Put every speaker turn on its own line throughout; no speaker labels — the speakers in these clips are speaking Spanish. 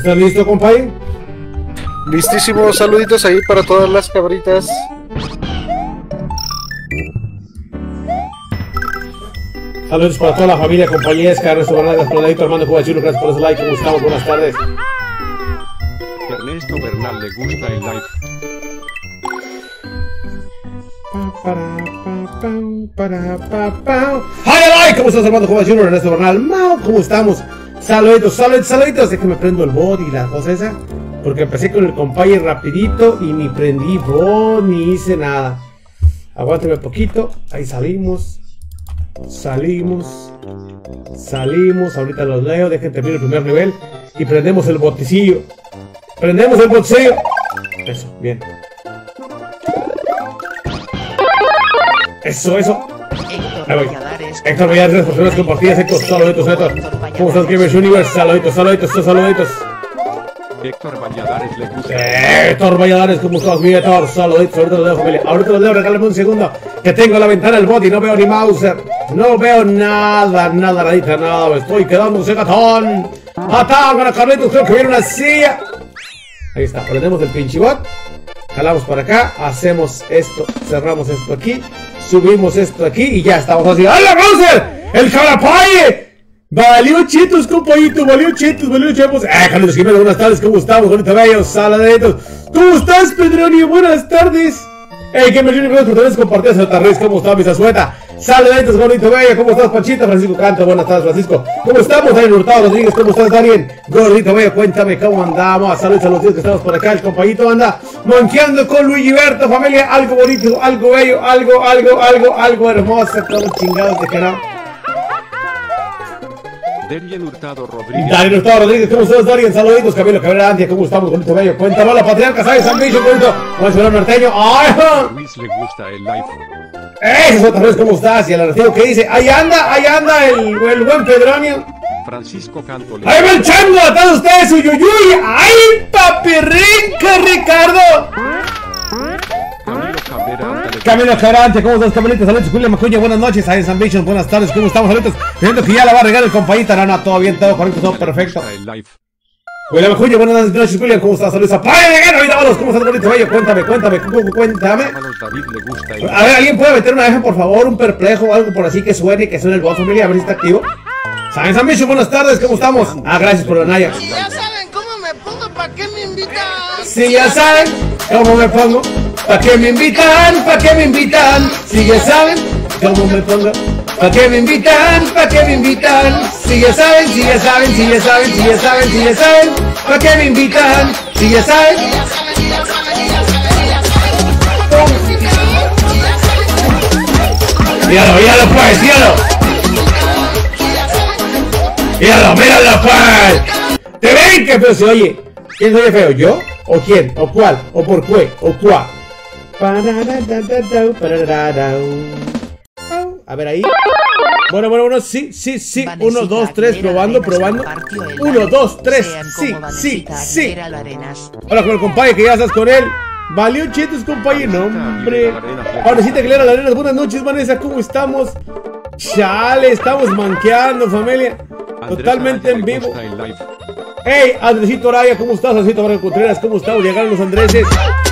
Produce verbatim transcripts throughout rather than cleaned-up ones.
¿Estás listo, compadre?
Listísimo, saluditos ahí para todas las cabritas.
Saludos para toda la familia, compañías, Carlos Bernardo, Exploradito, Armando Cubachulo, gracias por ese like, Gustavo, buenas tardes.
Ernesto Bernal le gusta el live.
¡Hi, ¿cómo estás, Armando Cubachulo, Ernesto Bernal? Mau, ¿cómo estamos? Saluditos, saluditos, saluditos, déjame prendo el bot y la cosa esa, porque empecé con el compañero rapidito y ni prendí bot, ni hice nada. Aguánteme poquito, ahí salimos. Salimos, salimos, ahorita los leo, dejen terminar el primer nivel y prendemos el boticillo. Prendemos el boticillo. Eso, bien. Eso, eso. Ahí voy. Héctor Valladares, por las compartidas, Héctor, saluditos, Héctor. ¿Cómo estás, Gamers Universe? Saluditos, saluditos, saluditos.
Héctor Valladares le gusta.
Héctor Valladares, ¿cómo estás, mi Héctor? Saluditos, ahorita los leo, familia. Ahorita los leo, regálame un segundo. Que tengo la ventana del bot y no veo ni Mauser. No veo nada, nada, nadita, nada. Me estoy quedando un gatón. Atado con la Carlitos, creo que viene una silla. Ahí está, prendemos el pinche bot. Jalamos para acá, hacemos esto, cerramos esto aquí, subimos esto aquí y ya estamos así. ¡Hala, Mauser! ¡El jalapaye! Valió chetos, compañito, valió chetos, valió chetos. Ah, Carlitos Jiménez, buenas tardes, ¿cómo estamos? Bonito, bellos, saladitos. ¿Cómo estás, Pedroni? Buenas tardes. Hey, que me viene con ustedes compartidas en otra vez. ¿Cómo está mi Zazueta? Saluditos, Gordito Bello. ¿Cómo estás, Panchita? Francisco Canto. Buenas tardes, Francisco. ¿Cómo estamos? Daniel Hurtado Rodríguez. ¿Cómo estás, Darien? Gordito Bello, cuéntame cómo andamos. Saludos a los días que estamos por acá. El compañito anda manqueando con Luigi Berto, familia. Algo bonito, algo bello, algo, algo, algo, algo hermoso. Todos chingados de que no.
Darien Hurtado Rodríguez.
Darien Hurtado Rodríguez, ¿cómo estás, Darien? Saluditos, Camilo Cabrera Antia, ¿cómo estamos, bonito bello? Cuéntame, la patriarca, ¿sabes? San Bicho, bonito. Juan Solano Norteño. ¡Ay!
Luis le gusta el live.
¡Eso otra vez! ¿Cómo estás? Y el artero que dice, ahí anda, ahí anda el, el buen Pedronio.
Francisco Canto le...
¡Ahí va el chango a todos ustedes, uyuyuy! ¡Ay, papirrinca, Ricardo!
Camilo Cabrera.
Camilo Cabrera, ¿cómo estás, Camilito? Saludos, Julia Macuña, buenas noches. Ahí en San Bicho, buenas tardes, ¿cómo estamos, saludos? Viendo que ya la va a regalar el compañito. No, no, todo bien, todo correcto, todo perfecto. Julia Macuña, buenas noches, Julia, ¿cómo estás? Saludos a Padre de Guerra, vida, vámonos, ¿cómo estás, bonito bello? Cuéntame, cuéntame, cuéntame. A ver, ¿alguien puede meter una F, por favor? Un perplejo o algo por así que suene, que suene el voz, familia, a ver si está activo. San San Bicho, buenas tardes, ¿cómo estamos? Ah, gracias por la Naya.
Si ya saben cómo me pongo, ¿para qué me invitan?
Si ya saben cómo me pongo, ¿para qué me invitan? ¿Para qué me invitan? Si ya saben cómo me pongo, ¿para qué me invitan? ¿Para qué me invitan? Si ya saben, si ya saben, si ya saben, si ya saben, si ya saben, ¿para qué me invitan? Si ya saben. Míralo, míralo pues, míralo. Míralo, míralo pues. ¿Te ven que feo se oye? ¿Quién se oye feo? ¿Yo? ¿O quién? ¿O cuál? ¿O por qué? ¿O cuá? A ver ahí. Bueno, bueno, bueno, sí, sí, sí. Uno, dos, tres, probando, probando. Uno, dos, tres, sí, sí, sí. Hola con el compadre que ya estás con él. Valió chetos, compadre, no, hombre. Vanessa Aguilera Arenas, buenas noches, Vanessa, ¿cómo estamos? Chale, estamos manqueando, familia. Totalmente en vivo. Hey, Andresito Araya, ¿cómo estás? Andresito Araya Contreras, ¿cómo estamos? Llegaron los Andreses.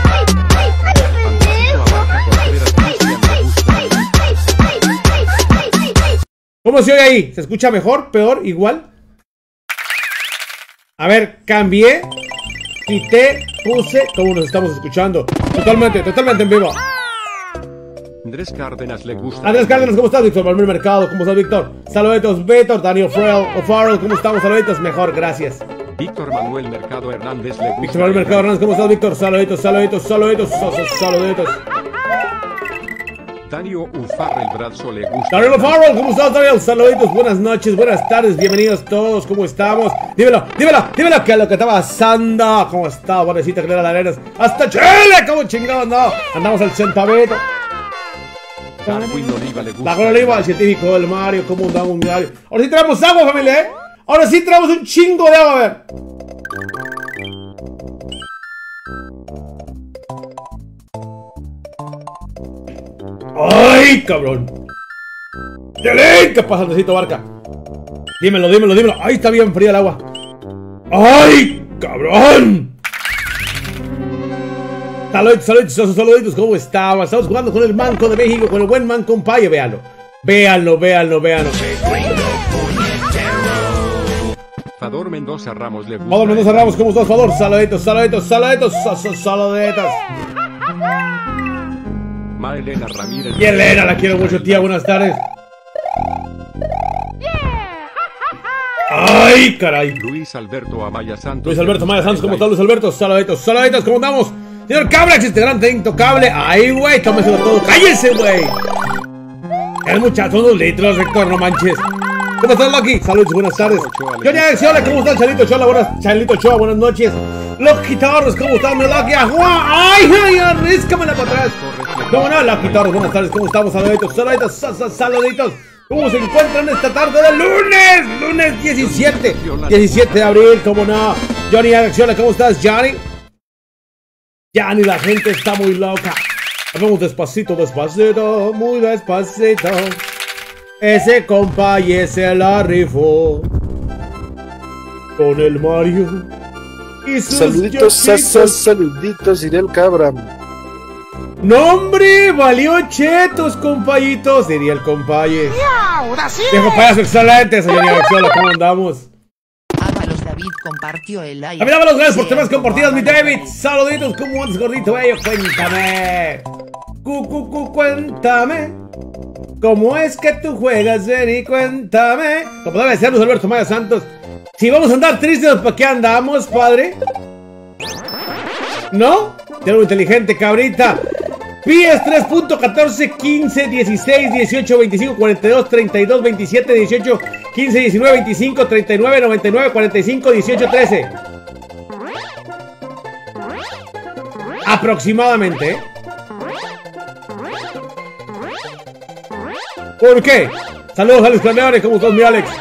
¿Cómo se oye ahí? ¿Se escucha mejor? ¿Peor? ¿Igual? A ver, cambié, quité, puse. ¿Cómo nos estamos escuchando? Totalmente, totalmente en vivo.
Andrés Cárdenas le gusta.
Andrés Cárdenas, ¿cómo estás, Víctor? Manuel Mercado, ¿cómo estás, Víctor? Saluditos, Víctor, Daniel Frell, O'Farrell, ¿cómo estamos? Saluditos, mejor, gracias.
Víctor Manuel Mercado Hernández le gusta.
Víctor Manuel Mercado Hernández, ¿cómo estás, Víctor? Saluditos, saluditos, saluditos, saluditos.
Dario Ufarrell Brazo le gusta.
Dario Ufarrell, ¿cómo estás, Dario? Saluditos, buenas noches, buenas tardes, bienvenidos todos, ¿cómo estamos? Dímelo, dímelo, dímelo, ¿qué es lo que está pasando? ¿Cómo está, bonecita, que le da las arenas? ¡Hasta Chile! ¿Cómo chingados no? Andamos al centavito.
Darwin Oliva le gusta.
Darwin Oliva, el científico del Mario, ¿cómo andamos un diario? Ahora sí traemos agua, familia, ¿eh? Ahora sí traemos un chingo de agua, a ver. ¡Ay, cabrón! ¡Dele! ¿Qué pasa, Andresito Barca? Dímelo, dímelo, dímelo. ¡Ay, está bien fría el agua! ¡Ay! cabrón! Saluditos, saluditos, saluditos, ¿cómo estamos? Estamos jugando con el Manco de México, con el buen Manco Compaye, véanlo. Véanlo, véanlo, véanlo.
Fador Mendoza Ramos le gusta.
Fador Mendoza Ramos, ¿cómo estás, Fador? Saluditos, saluditos, saluditos, saluditos.
Ma Elena Ramírez.
Y Elena, la quiero mucho, tía, buenas tardes. ¡Ay, caray!
Luis Alberto Amaya Santos.
Luis Alberto Amaya Santos, ¿cómo estás, Luis Alberto? Saluditos, saluditos, ¿cómo andamos? Señor Cabra, integrante intocable. ¡Ay, güey! Tómeselo todo. ¡Cállese, güey! El muchacho, unos litros, Héctor, no manches. ¿Cómo estás, Loki? Saludos, buenas tardes. Johnny Alex, ¿cómo estás, Chalito Chola? Buenas, Chalito Chola, buenas noches. Loki Torres, ¿cómo estás, mi Loki? ¡Ay, ay, arríscamela para atrás! ¿Cómo no, Loki Torres? Buenas tardes, ¿cómo estamos? Saluditos, saluditos, saluditos. ¿Cómo se encuentran esta tarde de lunes? Lunes diecisiete. diecisiete de abril, ¿cómo no? Johnny Alex, ¿cómo estás, Johnny? Johnny, la gente está muy loca. Vamos despacito, despacito, muy despacito. Ese compa y ese la rifó con el Mario y sus
saluditos, sasas, saluditos, diría el Cabra.
¡Nombre! ¡Valió chetos, compayitos! Diría el compaye.
¡Ahora sí!
Viejo payaso excelente, señor Yaxola, ¿cómo andamos?
Ábalos David compartió el like.
También dábalos gracias por temas compartidos, mi David. Saluditos, ¿cómo andas, gordito bello? Cuéntame. Cu, cu, cu, cuéntame. ¿Cómo es que tú juegas, Jenny? Cuéntame. Como debe ser, Luis Alberto Maya Santos. Si vamos a andar tristes, ¿para qué andamos, padre? ¿No? Tengo inteligente, cabrita. Pies tres punto catorce, quince, dieciséis, dieciocho, veinticinco, cuarenta y dos, treinta y dos, veintisiete, dieciocho, quince, diecinueve, veinticinco, treinta y nueve, noventa y nueve, cuarenta y cinco, dieciocho, trece. Aproximadamente, ¿eh? ¿Por qué? Saludos, Alex Carneones, ¿cómo estás, mi Alex?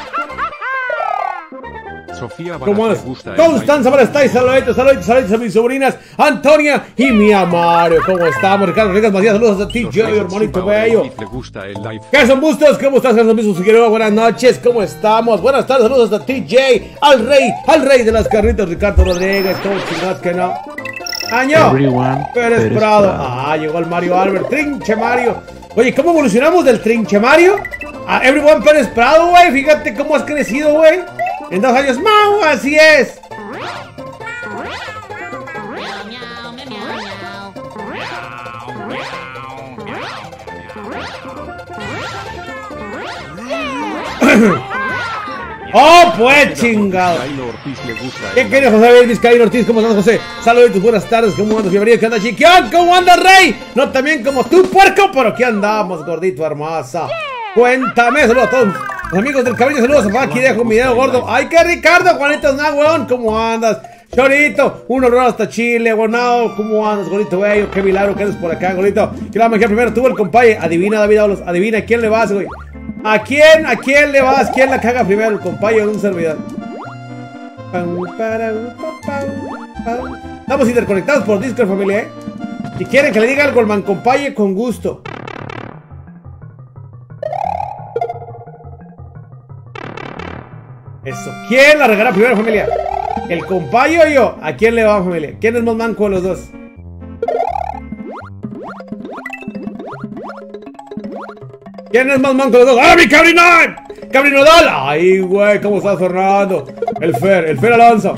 Sofía
¿Cómo
Baraz
andas?
le gusta.
Constanza, ¿cómo estáis? Saluditos, saluditos, saluditos a mis sobrinas Antonia y mi Mario. ¿Cómo estamos? Ricardo Ricas Macías, saludos a ti, yo, hermanito bello.
Le gusta el live.
Gerson Bustos, ¿cómo estás, Gerson Bustos? Figueroa, buenas noches, ¿cómo estamos? Buenas tardes, saludos a T J, al rey, al rey de las carritas, Ricardo Rodríguez, ¿cómo chingados que no? Año, Pérez Prado. Ah, llegó el Mario Albert, Trinche Mario. Oye, ¿cómo evolucionamos del Trinche Mario a Everyone Pérez Prado, güey? Fíjate cómo has crecido, güey. En dos años, ¡mau! Así es. ¡Oh, pues, chingado! ¿Qué querido José Luis Vizcaíno Ortiz? ¿Cómo estás, José? Saludos, buenas tardes, ¿cómo andas? Bienvenido, ¿qué anda, chiquión? ¿Cómo andas, rey? No también como tú, puerco, pero ¿qué andamos, gordito, hermosa? Cuéntame, saludos a todos los amigos del cabello, saludos a aquí dejo un video gordo. ¡Ay, qué Ricardo! Juanito, nah, weón, ¿cómo andas? Chorito, un horror hasta Chile, guanao, ¿cómo andas, gordito bello? Qué milagro que andas por acá, gordito. ¿Qué la magia primero? Tuvo el compaye, adivina, David Ábalos, adivina, ¿a quién le vas, güey? ¿A quién? ¿A quién le vas? ¿Quién la caga primero? El compaye o un servidor. Estamos interconectados por Discord, familia, ¿eh? Si quieren que le diga algo al man compaye, con gusto. Eso. ¿Quién la regará primero, familia? ¿El compayo o yo? ¿A quién le va, familia? ¿Quién es más manco de los dos? ¿Quién es más manco de los dos? ¡Ah, mi cabrinón! ¡Cabrinodal! ¡Ay, güey! ¿Cómo estás, Fernando? El Fer, el Fer Alonso.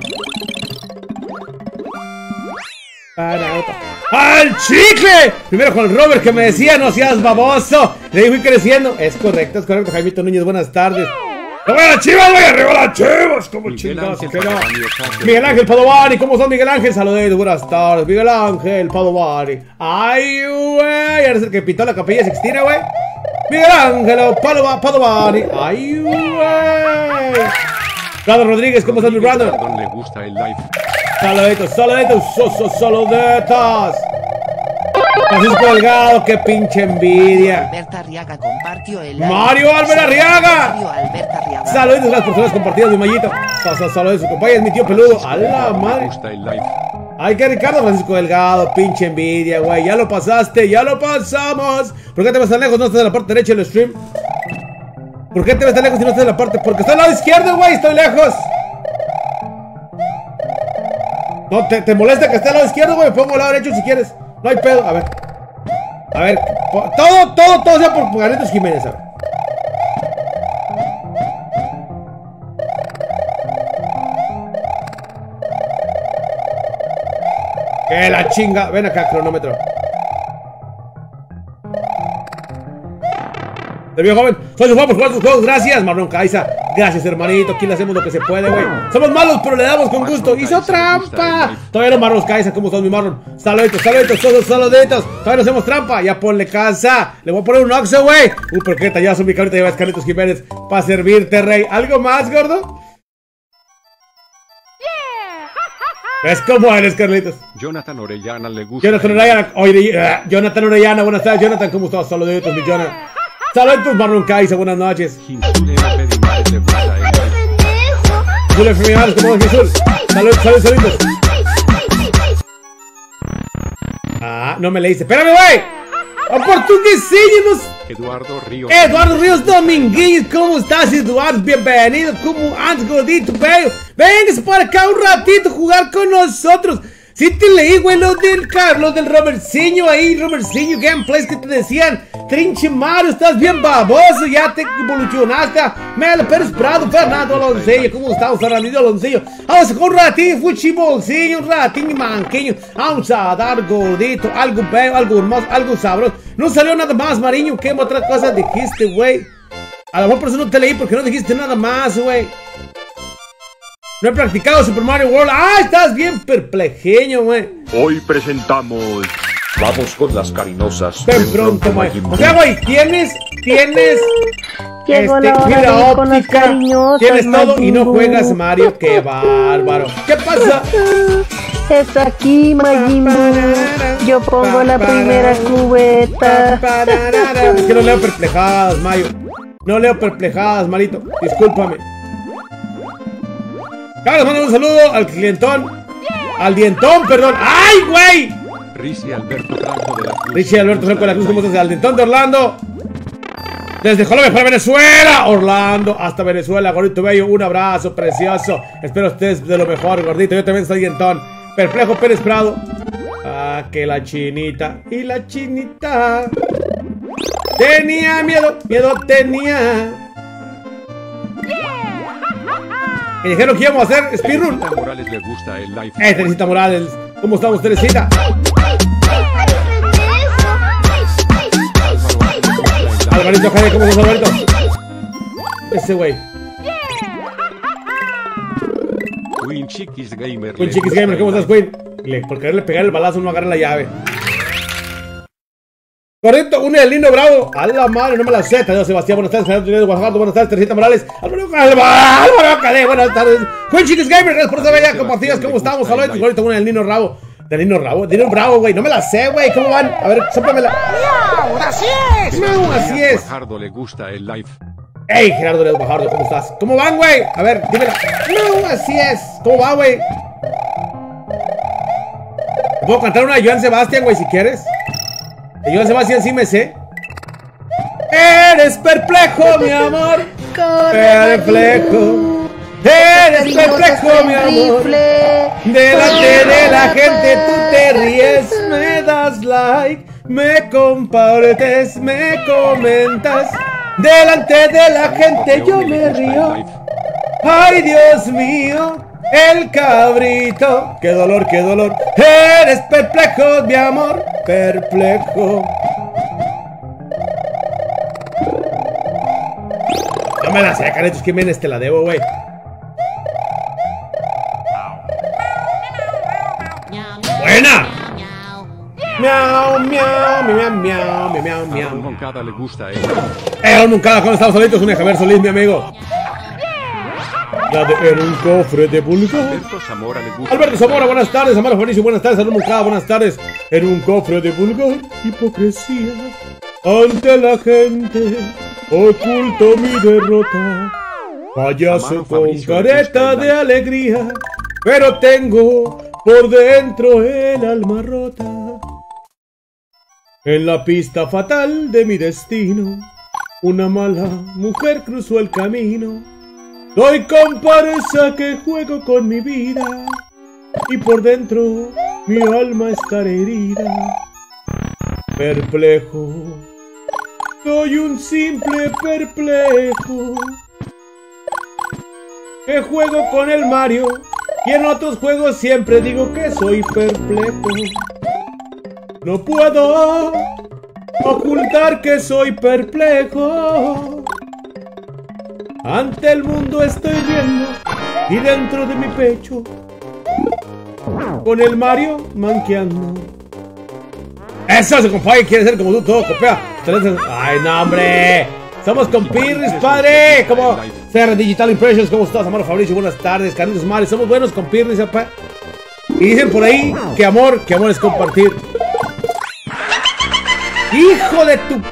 ¡Al chicle! Primero con el Robert que me decía, no seas baboso. Le fui creciendo. Es correcto, es correcto, Jaimito Núñez, buenas tardes. ¡Arriba las chivas, güey! ¡Arriba las chivas! ¿Cómo chingados que no? Miguel Ángel Padovani, ¿cómo son, Miguel Ángel? Saludos, buenas tardes. Miguel Ángel Padovani. ¡Ay, güey! Eres el que pintó la Capilla Sixtina, güey. Miguel Ángel Padovani. ¡Ay, güey! Carlos Rodríguez, ¿cómo estás, mi brother?
Le gusta el live.
Saluditos, saluditos, so, saluditos. Francisco Delgado, qué pinche envidia.
Alberto Arriaga compartió el like.
Mario Álvaro Arriaga.
Mario Alberto Arriaga.
Saludos a las personas compartidas, mi mallito. Saludos, su compañero es mi tío peludo. A la madre.
Gusta el live.
Ay, que Ricardo Francisco Delgado, pinche envidia, güey. Ya lo pasaste, ya lo pasamos. ¿Por qué te ves tan lejos? No estás en la parte derecha del stream. ¿Por qué te ves tan lejos si no estás en la parte? Porque está al lado izquierdo, güey. Estoy lejos. No, te, te molesta que esté al lado izquierdo, güey. Pongo al lado derecho si quieres. No hay pedo, a ver. A ver, todo, todo, todo sea por Carlitos Jiménez, a ver. Que la chinga. Ven acá, cronómetro. De viejo joven, soy su juego por jugar sus juegos. Gracias, Marlon Caiza. Gracias, hermanito. Aquí le hacemos lo que se puede, güey. Somos malos, pero le damos con gusto. ¡Hizo trampa! Todavía no, Marlon Caiza. ¿Cómo estás, mi Marlon? Saluditos, saluditos, todos saluditos. Todavía no hacemos trampa. Ya ponle casa. Le voy a poner un oxo, güey. Uy, ¿por qué tallazo mi carita? Llevas Carlitos Jiménez para servirte, rey. ¿Algo más, gordo? ¿Ves cómo eres, Carlitos?
Jonathan Orellana le gusta.
Jonathan Orellana. Oye, uh, Jonathan Orellana. Buenas tardes, Jonathan. ¿Cómo estás? Saluditos, mi Jonathan. Saludos, Marlon Caiza, buenas noches. Julio Femimares, ¿cómo es, Jesús? Saludos, saludos, saludos. Ah, no me leíste. Espérame, güey. Oportunicinhos.
Eduardo Ríos.
Eduardo Ríos Dominguez, ¿cómo estás, Eduardo? Bienvenido. ¿Cómo andas, gordito, bello? Vengas para acá un ratito a jugar con nosotros. Sí te leí, güey, lo del Carlos, del Robertzinho ahí, Robertzinho Gameplays que te decían, Trinche Mario, estás bien baboso, ya te evolucionaste. Melo Pérez Prado, Fernando Alonso, ¿cómo estamos, Fernando Alonso? Vamos con un ratinho, fuchibolzinho, un ratinho manquinho, vamos a dar gordito, algo bello, algo hermoso, algo sabroso. No salió nada más, Mariño, ¿qué otra cosa dijiste, güey? A lo mejor por eso no te leí, porque no dijiste nada más, güey. No he practicado Super Mario World. ¡Ah! Estás bien perplejeño, güey.
Hoy presentamos... Vamos con las carinosas.
Ven pronto, güey. O sea, güey, tienes... Tienes...
Llegó
este,
la hora
fibra
de ir con las
óptica.
cariñosas,
Tienes todo y no
Majin
juegas
Buu.
Mario. ¡Qué bárbaro! ¿Qué pasa?
Está aquí, Majin Buu. Yo pongo la primera cubeta.
Es que no leo perplejadas, Mayo. No leo perplejadas, Marito. Discúlpame. Carlos, manda un saludo al clientón. Al dientón, perdón. ¡Ay, güey!
Richie Alberto Franco de la Cruz.
Richie Alberto Franco de la Cruz, ¿cómo estás? Al dientón de Orlando. Desde Colombia para Venezuela. Orlando hasta Venezuela, gordito bello. Un abrazo precioso. Espero estés de lo mejor, gordito. Yo también soy dientón. Perplejo Pérez Prado. Ah, que la chinita. Y la chinita tenía miedo, miedo tenía. Que dijeron que íbamos a hacer speedrun.
A Morales le gusta el live.
Eh, Teresita Morales. ¿Cómo estamos, Teresita? Alvarito, Jaime, ¿cómo estás, Alvarito? Ese güey.
Queen Chiquis Gamer.
Queen
le
Chiquis
gusta
Gamer, ¿cómo
el
estás,
live.
Queen? Le, por quererle pegar el balazo no agarra la llave. Correcto, un el lindo bravo. A la madre, no me la sé. Tadeo Sebastián, buenas tardes. Fernando Tunedo, Guanajuato, buenas tardes. Teresita Morales. Álvaro Álvaro Cadé, buenas tardes. Queen Chiquis Gamer, gracias por estar allá compartidas. ¿Cómo estamos? Saludos. Correcto, un el lindo bravo. Del Lino Bravo, Lino Bravo, güey. No me la sé, güey. ¿Cómo van? A ver, sóplamela.
¡Miau! ¡Así es!
No, así es.
Fajardo le gusta el live.
Ey, Gerardo Leo Bajardo, ¿cómo estás? ¿Cómo van, güey? A ver, dímela. No, así es. ¿Cómo va, güey? ¿Te puedo cantar una de Joan Sebastián, güey, si quieres? De Joan Sebastián sí me sé. Eres perplejo, mi amor. Perplejo. Eres perplejo, mi amor. Delante de la gente tú te ríes, me das like, me compartes, me comentas. Delante de la gente yo me río. Ay, Dios mío, el cabrito. Qué dolor, qué dolor. Eres perplejo, mi amor, perplejo. No me la sé, Carlitos Jiménez, te la debo, güey. ¡Buena! Miau, miau, miau, miau, miau, miau,
A Ron
miau.
Moncada le gusta el
Eh, Moncada, ¿cómo estamos, solitos? Un Javier Solís, mi amigo. La de en un cofre de pulgar.
Alberto Zamora le gusta.
Alberto Zamora, buenas tardes. Amaro Felicio, buenas tardes. Salud Moncada, buenas tardes. En un cofre de pulgar, hipocresía. Ante la gente, oculto mi derrota. Payaso
Amaro
con
Fabricio le
careta
gusta el
de
live.
alegría. Pero tengo por dentro el alma rota. En la pista fatal de mi destino, una mala mujer cruzó el camino. Soy comparsa que juego con mi vida. y por dentro mi alma está herida. Perplejo, soy un simple perplejo que juego con el Mario y en otros juegos siempre digo que soy perplejo. No puedo ocultar que soy perplejo. Ante el mundo estoy viendo y dentro de mi pecho con el Mario manqueando. Eso se compadre, quiere ser como tú, todo copia. Ay, no, hombre. Somos compirris, padre. ¿Cómo? C R Digital Impressions, ¿cómo estás, Amaro Fabricio? Buenas tardes, Carlitos Mares. Somos buenos compirris, papá. Y dicen por ahí que amor, que amor es compartir. ¡Hijo de tu!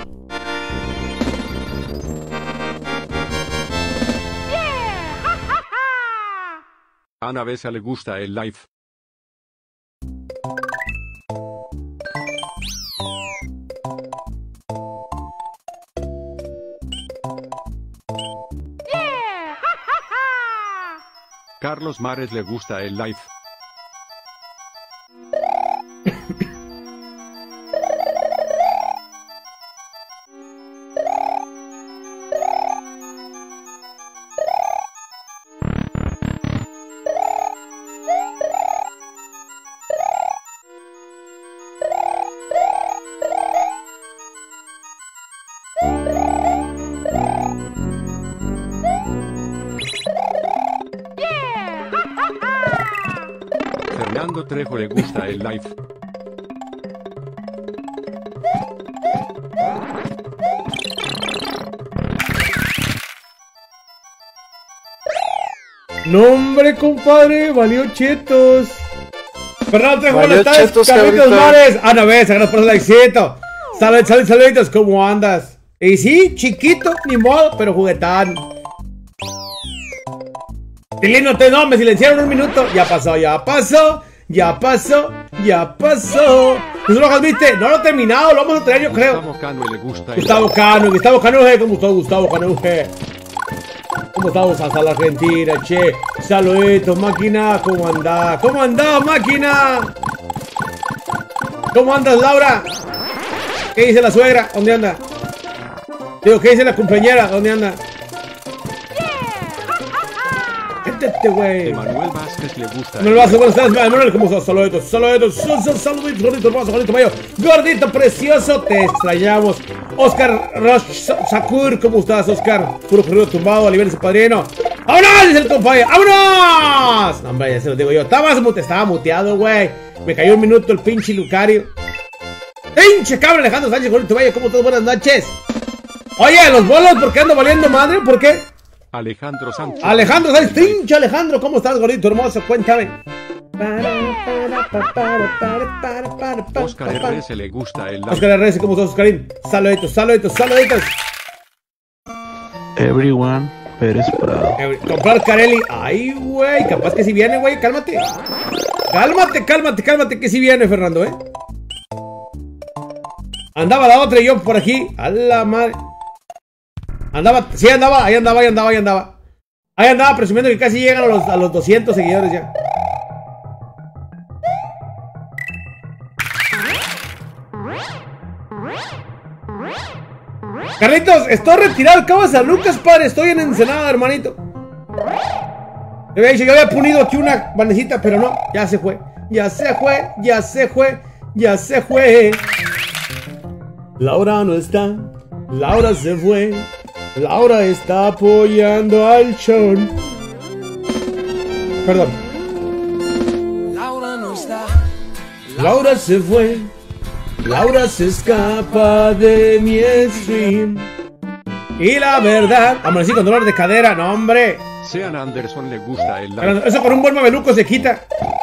A Ana Besa le gusta el live. Carlos Mares le gusta el live. Fernando Trejo le gusta el live.
No, hombre, compadre, valió chetos. Fernando Trejo,
Valió
buenas tardes,
chetos,
Carlitos
cabrito.
Mares. Ana Besa, gracias por el likecito. Salud, salud, saluditos, ¿cómo andas? Y sí, chiquito, ni modo, pero juguetán. Tilín, no te no, me silenciaron un minuto. Ya pasó, ya pasó, ya pasó, ya pasó. Jesús Rojas, ¿viste? No lo he terminado, lo vamos a tener yo creo.
Gustavo Cano le gusta el
Gustavo Cano, Gustavo Canuje, ¿cómo estás, Gustavo Canuje? ¿Cómo estamos hasta la Argentina, che? Saluditos, máquina, ¿cómo andás? ¿Cómo andás, máquina? ¿Cómo andas, Laura? ¿Qué dice la suegra? ¿Dónde anda? Digo, ¿qué dice la compañera? ¿Dónde anda? Este güey.
Emanuel Vázquez le gusta
No lo vas a buenas tardes, Emanuel, ¿cómo estás? Saluditos, saluditos, saluditos, saluditos, gordito hermoso, gordito mayo, gordito precioso, te extrañamos. Oscar Rosh Sakur, ¿cómo estás, Oscar? Puro corrido tumbado, libera ese padrino. ¡Vámonos! Dice el compadre, ¡vámonos! No, hombre, ya se lo digo yo. Estabas mute, estaba muteado, güey. Me cayó un minuto el pinche Lucario. ¡Pinche cabrón, Alejandro Sánchez, gordito mayo! ¿Cómo estás? Buenas noches. Oye, los bolos, ¿por qué ando valiendo madre? ¿Por qué?
Alejandro Sánchez.
Alejandro Sánchez, pinche Alejandro, ¿cómo estás, gordito hermoso? Cuéntame.
Oscar R S le gusta el live.
Oscar R S, ¿cómo estás, Oscarín? Saluditos, saluditos, saluditos.
Everyone, Pérez Prado.
Eh, comprar Carelli. Ay, güey, capaz que si viene, güey, cálmate. Cálmate, cálmate, cálmate, que si viene, Fernando, eh. Andaba la otra y yo por aquí. A la madre. Andaba, sí andaba, ahí andaba, ahí andaba, ahí andaba. Ahí andaba presumiendo que casi llegan a los, a los doscientos seguidores ya. Carlitos, estoy retirado, acabo de San Lucas, padre. Estoy en Ensenada, hermanito. Me había dicho, yo había punido aquí una bandecita, pero no, ya se fue. Ya se fue, ya se fue, ya se fue. Laura no está, Laura se fue. Laura está apoyando al Sean. Perdón.
Laura no está.
Laura se fue. Laura se escapa de mi stream. Y la verdad, amanecí con dolor de cadera, no, hombre.
Sean Anderson le gusta el live.
Pero eso con un buen mameluco se quita.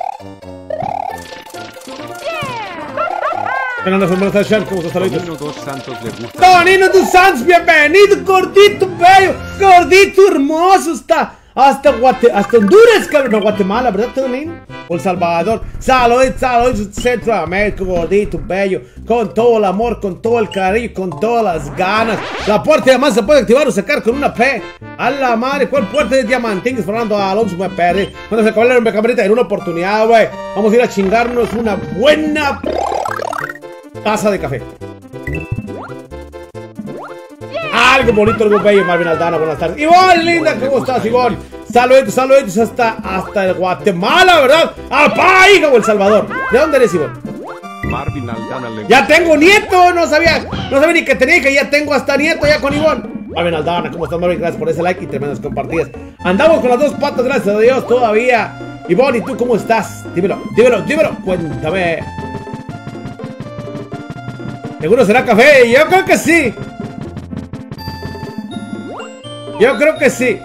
Fernando, ¿cómo estás, Sean? ¿Cómo estás, saluditos?
Tonino dos Santos le gusta.
Tonino dos Santos, bienvenido, gordito bello, gordito hermoso está. hasta Guate, hasta Honduras, cabrón, no, Guatemala, ¿verdad, Tonin? O El Salvador. Saludos, saludos, Centroamérica, gordito, bello, con todo el amor, con todo el cariño, con todas las ganas. La puerta de diamante se puede activar o sacar con una P. A la madre, ¿cuál puerta de diamantín? Fernando Alonso me perdí. Cuando se caballero en camarita en una oportunidad, güey. Vamos a ir a chingarnos una buena taza de café. Algo bonito, algo bello, Marvin Aldana, buenas tardes. Ivonne, linda, ¿cómo estás, Ivonne? Saludos, saludos hasta, hasta el Guatemala, ¿verdad? ¡Apa, hija, o El Salvador! ¿De dónde eres, Ivonne?
Marvin Aldana le
¡Ya tengo nieto! No sabía, no sabía ni que tenía, que ya tengo hasta nieto ya con Ivonne. Marvin Aldana, ¿cómo estás, Marvin? Gracias por ese like y tremendas compartidas. Andamos con las dos patas, gracias a Dios, todavía. Ivonne, ¿y tú cómo estás? Dímelo, dímelo, dímelo, cuéntame. ¿Seguro será café? Yo creo que sí. Yo creo que sí.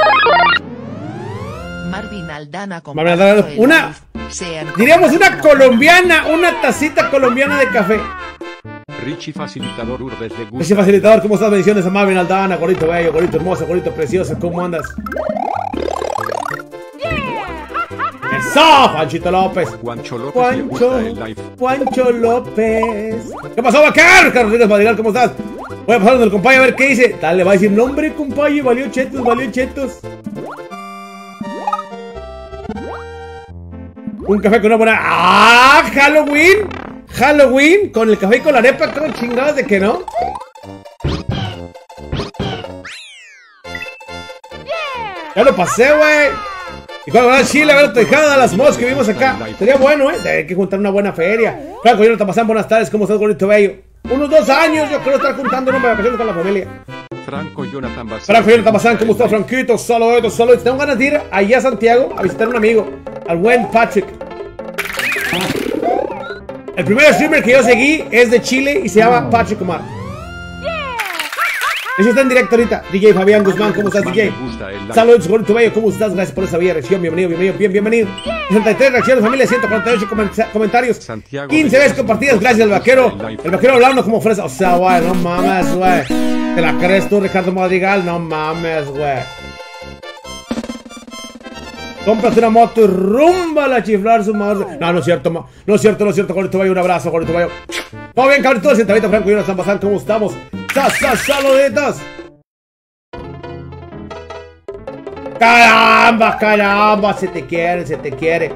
Marvin Aldana con
Marvin Aldana, una, diríamos una colombiana, una tacita colombiana de café.
Richie Facilitador Urbes le gusta.
Richie Facilitador, ¿cómo estás? Bendiciones a Marvin Aldana, gorito bello, gorito hermoso, gorito precioso, ¿cómo andas? ¡Eso! Juanchito López.
Juancho López
Juancho,
le gusta el live.
Juancho López. ¿Qué pasó, Bacar? Carlos Rodríguez Madrigal, ¿cómo estás? Voy a pasar con el compañero a ver qué dice. Dale, va a decir, nombre, compañero, valió chetos, valió chetos. Un café con una buena... ¡Ah! ¡Halloween! ¡Halloween! Con el café y con la arepa, ¿cómo chingadas de que no? Ya lo pasé, güey. Y cuando va a Chile a ver la tejada de las moscas que vimos acá. Sería bueno, ¿eh? Hay que juntar una buena feria. Franco, yo no te pasan buenas tardes. ¿Cómo estás, bonito bello? Unos dos años yo creo estar juntando una vacaciones con la familia.
Franco Jonathan Bazán.
Franco Jonathan Bazán, ¿cómo estás, Franquito? Saludos, saludos. Tengo ganas de ir allá a Santiago a visitar a un amigo, al buen Patrick. El primer streamer que yo seguí es de Chile y se llama Patrick Omar. Eso está en directo ahorita. D J Fabián Guzmán, ¿cómo estás, D J? Saludos, gorito bello, ¿cómo estás? Gracias por esa bella reacción. Bienvenido, bienvenido, bien, bienvenido. sesenta y tres reacciones, familia, ciento cuarenta y ocho comentarios. quince veces compartidas, gracias al vaquero. El vaquero hablando como fresa. O sea, güey, no mames, güey. ¿Te la crees tú, Ricardo Madrigal? No mames, güey. Cómprate una moto y rúmbala a chiflar su madre. No, no es cierto, no, no es cierto, no es cierto, gorito bello. Un abrazo, gorito bello. Todo bien, cabrón, todo sentadito, Franco y Jonathan Bazán, ¿cómo estamos? ¡Sas, sas, saluditos! ¡Caramba, caramba! Se te quiere, se te quiere.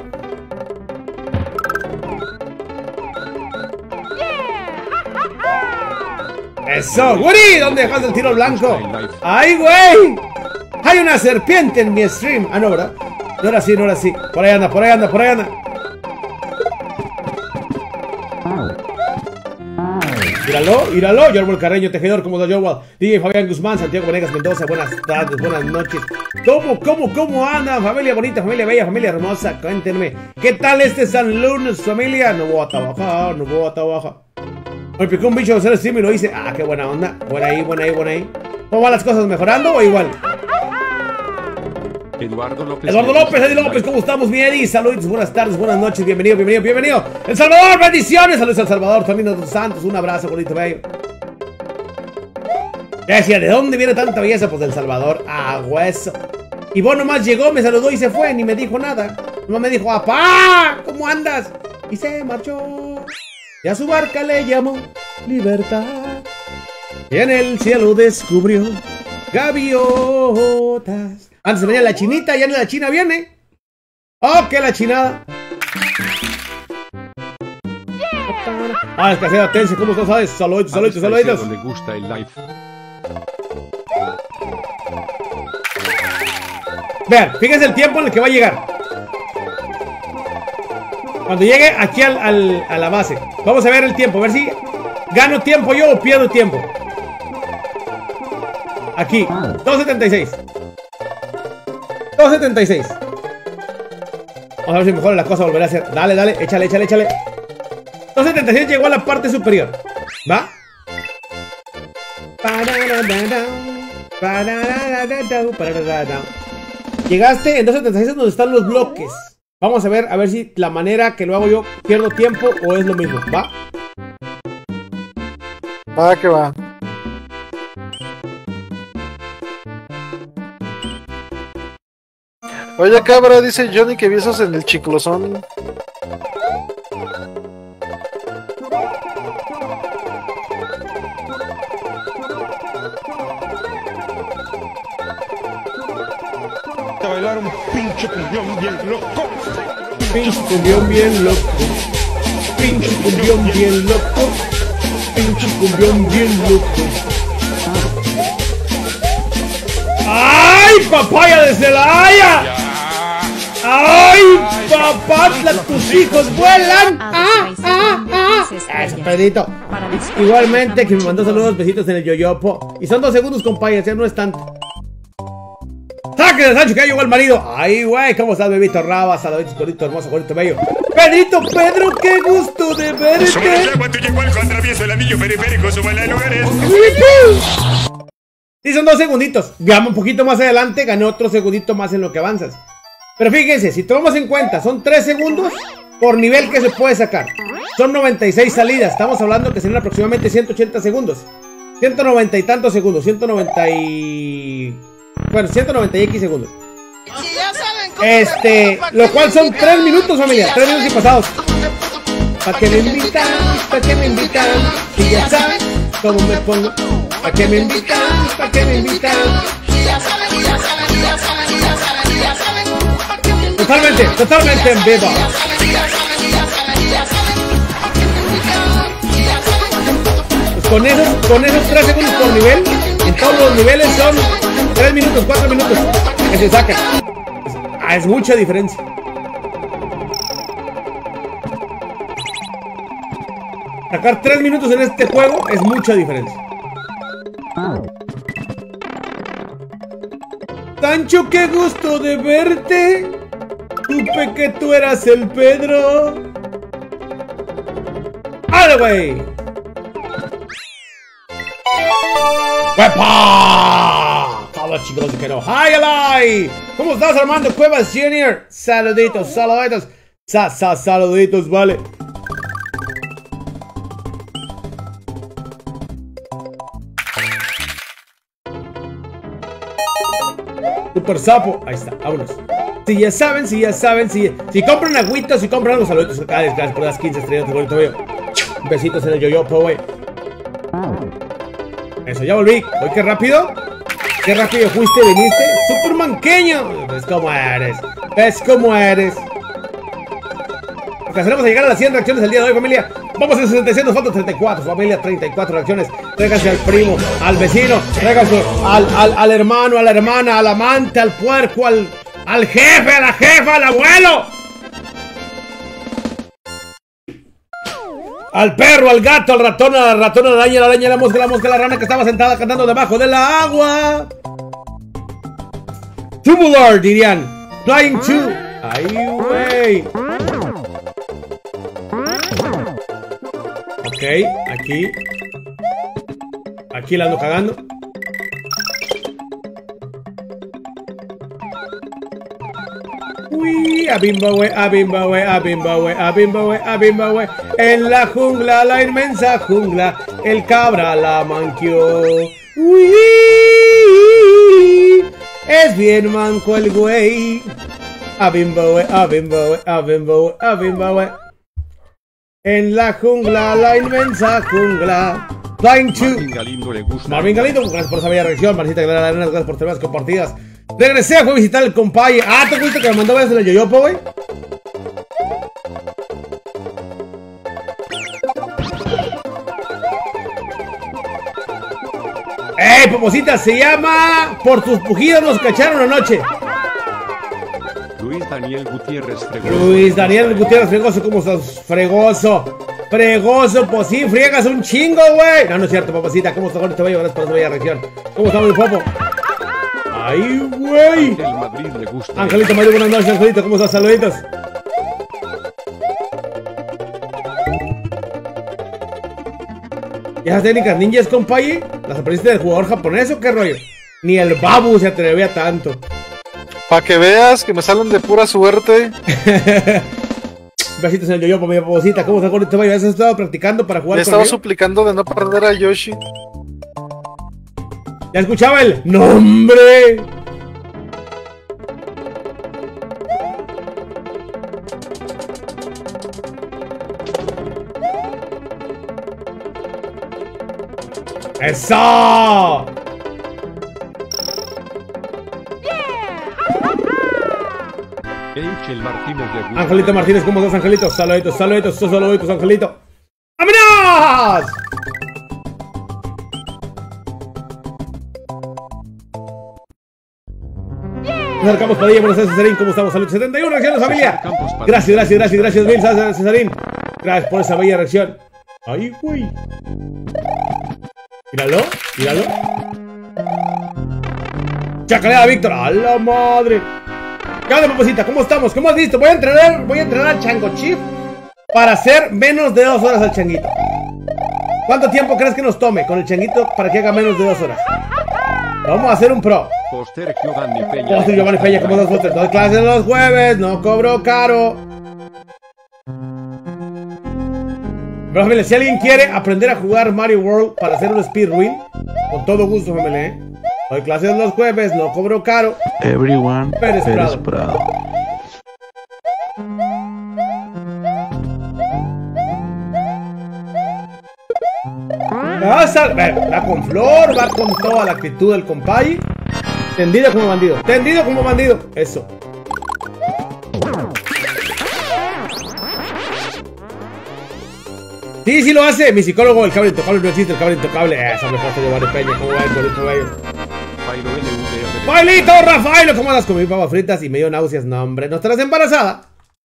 ¡Eso! ¡Guri! ¿Dónde dejas el tiro blanco? ¡Ay, güey! ¡Hay una serpiente en mi stream! Ah, no, ¿verdad? No era así, no era así. Por ahí anda, por ahí anda, por ahí anda. Míralo, míralo, Yorwal Carreño, tejedor, ¿cómo está Yorwal? D J Fabián Guzmán, Santiago Venegas Mendoza, buenas tardes, buenas noches. ¿Cómo, cómo, cómo andan? Familia bonita, familia bella, familia hermosa, cuéntenme. ¿Qué tal este San Lunes, familia? No voy a trabajar, no voy a trabajar. Me picó un bicho de hacer stream y lo hice. Ah, qué buena onda. Buena ahí, buena ahí, buena ahí. ¿Cómo van las cosas? ¿Mejorando o igual?
Eduardo López.
Eduardo López, Eddie López, ¿cómo estamos, mi Eddie? Saludos, buenas tardes, buenas noches, bienvenido, bienvenido, bienvenido. El Salvador, bendiciones, saludos al Salvador, Tomino dos Santos, un abrazo, bonito, bello. Ya decía, ¿de dónde viene tanta belleza? Pues del Salvador, a hueso. Y vos nomás llegó, me saludó y se fue, ni me dijo nada. Nomás me dijo, ¡apá! ¿Cómo andas? Y se marchó. Y a su barca le llamó Libertad. Y en el cielo descubrió gaviotas. Antes venía la chinita, ya en la china viene. ¡Oh, que la chinada! Ah, escasea Tense, ¿cómo estás? ¿Sabes? Saluditos, saluditos, saluditos.
Le gusta el live.
Vean, fíjense el tiempo en el que va a llegar. Cuando llegue aquí al, al, a la base. Vamos a ver el tiempo, a ver si gano tiempo yo o pierdo tiempo. Aquí, dos setenta y seis. dos setenta y seis. Vamos a ver si mejora la cosa, volverá a hacer. Dale, dale, échale, échale, échale. dos setenta y seis llegó a la parte superior. ¿Va? Llegaste en dos setenta y seis, es donde están los bloques. Vamos a ver, a ver si la manera que lo hago yo pierdo tiempo o es lo mismo. ¿Va?
Va que va. Oye, cabra, dice Johnny que besos en el chiclosón.
Te bailar un pinche cumbión bien loco.
Pinche cumbión bien loco. Pinche cumbión bien loco. Pinche cumbión bien loco. ¡Ay, papaya de Celaya! ¡Ay, papá! ¡Tus hijos vuelan! ¡Ah, ah, ah! Eso, Pedrito. Igualmente, que me mandó saludos, besitos en el yoyopo. Y son dos segundos, compañeros, ya no es tanto. ¡Saque de Sancho que ya llegó el marido! ¡Ay, güey! ¿Cómo estás, bebito Raba? Saluditos, bonito, hermoso, bonito, bello. ¡Pedrito, Pedro! ¡Qué gusto de verte! Sí, son dos segunditos. Gama un poquito más adelante, gané otro segundito más en lo que avanzas. Pero fíjense, si tomamos en cuenta, son tres segundos por nivel que se puede sacar. Son noventa y seis salidas. Estamos hablando que serían aproximadamente ciento ochenta segundos. ciento noventa y tantos segundos. ciento noventa y... Bueno, ciento noventa y X segundos. Este, lo cual son tres minutos, familia. tres minutos y pasados. ¿Para qué me invitan? ¿Para qué me invitan? Si ya saben cómo me pongo. ¿Para qué me invitan? ¿Para qué me invitan? Totalmente, totalmente en vivo. Pues con esos, con esos tres segundos por nivel, en todos los niveles son tres minutos, cuatro minutos que se sacan. Es, ah, es mucha diferencia. Sacar tres minutos en este juego es mucha diferencia. Sancho, qué gusto de verte. Supe que tú eras el Pedro. ¡Vale, güey! ¡Wepa! Hola, chicos que no. ¡Hi, Eli! ¿Cómo estás, Armando Cuevas Junior? Saluditos, saluditos. Sa, sa, saluditos, vale. Super sapo, ahí está, vámonos. Si ya saben, si ya saben, si, si compran agüitas, si compran algo, saluditos acá, gracias por las quince estrellas de bonito bello. Besitos en el yoyopo, güey. Eso, ya volví. Oye, qué rápido. Qué rápido fuiste, viniste. Supermanqueño. ¿Ves cómo eres? ¿Ves cómo eres? Alcanzaremos a llegar a las cien reacciones el día de hoy, familia. Vamos en sesenta y seis, nos faltan treinta y cuatro, familia, treinta y cuatro reacciones. Tráiganse al primo, al vecino, tráiganse al, al, al hermano, a la hermana, al amante, al puerco, al, al jefe, a la jefa, al abuelo. Al perro, al gato, al ratón, a la ratona, a la araña, a la araña, a la mosca, a la mosca, a la rana que estaba sentada cantando debajo de la agua. Tubular, dirían. Flying to. Ay, güey. Ok, aquí. Aquí la ando cagando. Uy, abimbawe, abimbawe, abimbawe, abimbawe, abimbawe. En la jungla, la inmensa jungla, el cabra la manqueó. Uy, es bien manco el güey. Abimbawe, abimbawe, abimbawe, abimbawe. En la jungla, la inmensa jungla. Flying to.
Marvin Galindo le gusta.
Marvin Galindo, gracias por esa bella reacción. Marcita Clara Arenas, gracias por temas compartidas. Regresé a visitar el compaye. Ah, ¿te acuerdas que me mandó desde el yoyopo, güey? ¡Ey, Poposita! Se llama Por tus pujidos nos cacharon anoche.
Luis Daniel Gutiérrez Fregoso.
Luis Daniel Gutiérrez Fregoso, ¿cómo estás? Fregoso. Fregoso, pues sí, friegas un chingo, güey. No, no es cierto, Poposita. ¿Cómo estás con este bello? Gracias por esa bella reacción. ¿Cómo está mi Popo? ¡Ay, güey!
El Madrid le gusta.
Angelito Mario, buenas noches, Angelito. ¿Cómo estás? Saluditos. ¿Y esas técnicas ninjas, compaye? ¿Las aprendiste del jugador japonés o qué rollo? Ni el Babu se atrevía tanto.
Para que veas que me salen de pura suerte.
Besitos en el yoyo, mi Poposita. ¿Cómo estás con este bello? ¿Has estado practicando para jugar
Me
conmigo?
estaba suplicando de no perder a Yoshi.
Ya escuchaba el nombre. ¡Eso!
Euchel Martínez le gusta.
Angelito Martínez, ¿cómo estás, Angelito? Saluditos, saluditos, saluditos, Angelito. ¡Vámonos! César Campos Padilla, buenas tardes, Cesarín, ¿cómo estamos? Saludos, setenta y uno reacciones, familia. Gracias, gracias, gracias, gracias, mil, Cesarín. Gracias por esa bella reacción. Ay, güey. Míralo, míralo. Chacaleada, Víctor. ¡A la madre! ¿Qué onda, papacita? ¿Cómo estamos? ¿Cómo has visto? Voy a entrenar, voy a entrenar al Chango Chief para hacer menos de dos horas al changuito. ¿Cuánto tiempo crees que nos tome con el changuito para que haga menos de dos horas? Vamos a hacer un pro.
Poster Giovanni Peña.
Poster Giovanni Peña, como dos Poster. Dos clases los jueves, no cobro caro. Pero familia, si alguien quiere aprender a jugar Mario World para hacer un speedrun, con todo gusto, familia, ¿eh? Doy clases los jueves, no cobro caro.
Everyone,
Pérez
Pérez
Prado.
Prado.
Va, a sal- va con flor, va con toda la actitud del compay. Tendido como bandido, tendido como bandido. Eso. Sí, sí lo hace. Mi psicólogo, el cable intocable no existe, el cable intocable. Eso me pasa Giovanni Peña. ¿Cómo va el bonito bello?
Failo L U D R.
Failito, Rafaelo, ¿cómo andas con mis papas fritas y me dio náuseas? No, hombre, ¿no estarás embarazada?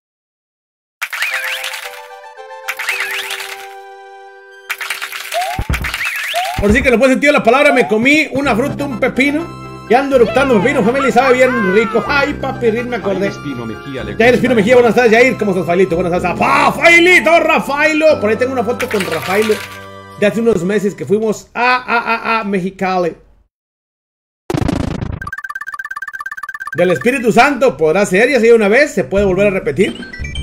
Por si que no puede sentido la palabra, me comí una fruta, un pepino. Y ando eructando pepino, familia, y sabe bien rico. Ay, papi, me acordé.
Espino Mejía le
Jair Espino Mejía, buenas tardes, Jair. ¿Cómo estás, Failito? Buenas tardes. ¡Ah, Failito, Rafaelo! Por ahí tengo una foto con Rafaelo de hace unos meses que fuimos a, a, a, a Mexicali. Del Espíritu Santo podrá ser, ya se dio una vez, se puede volver a repetir.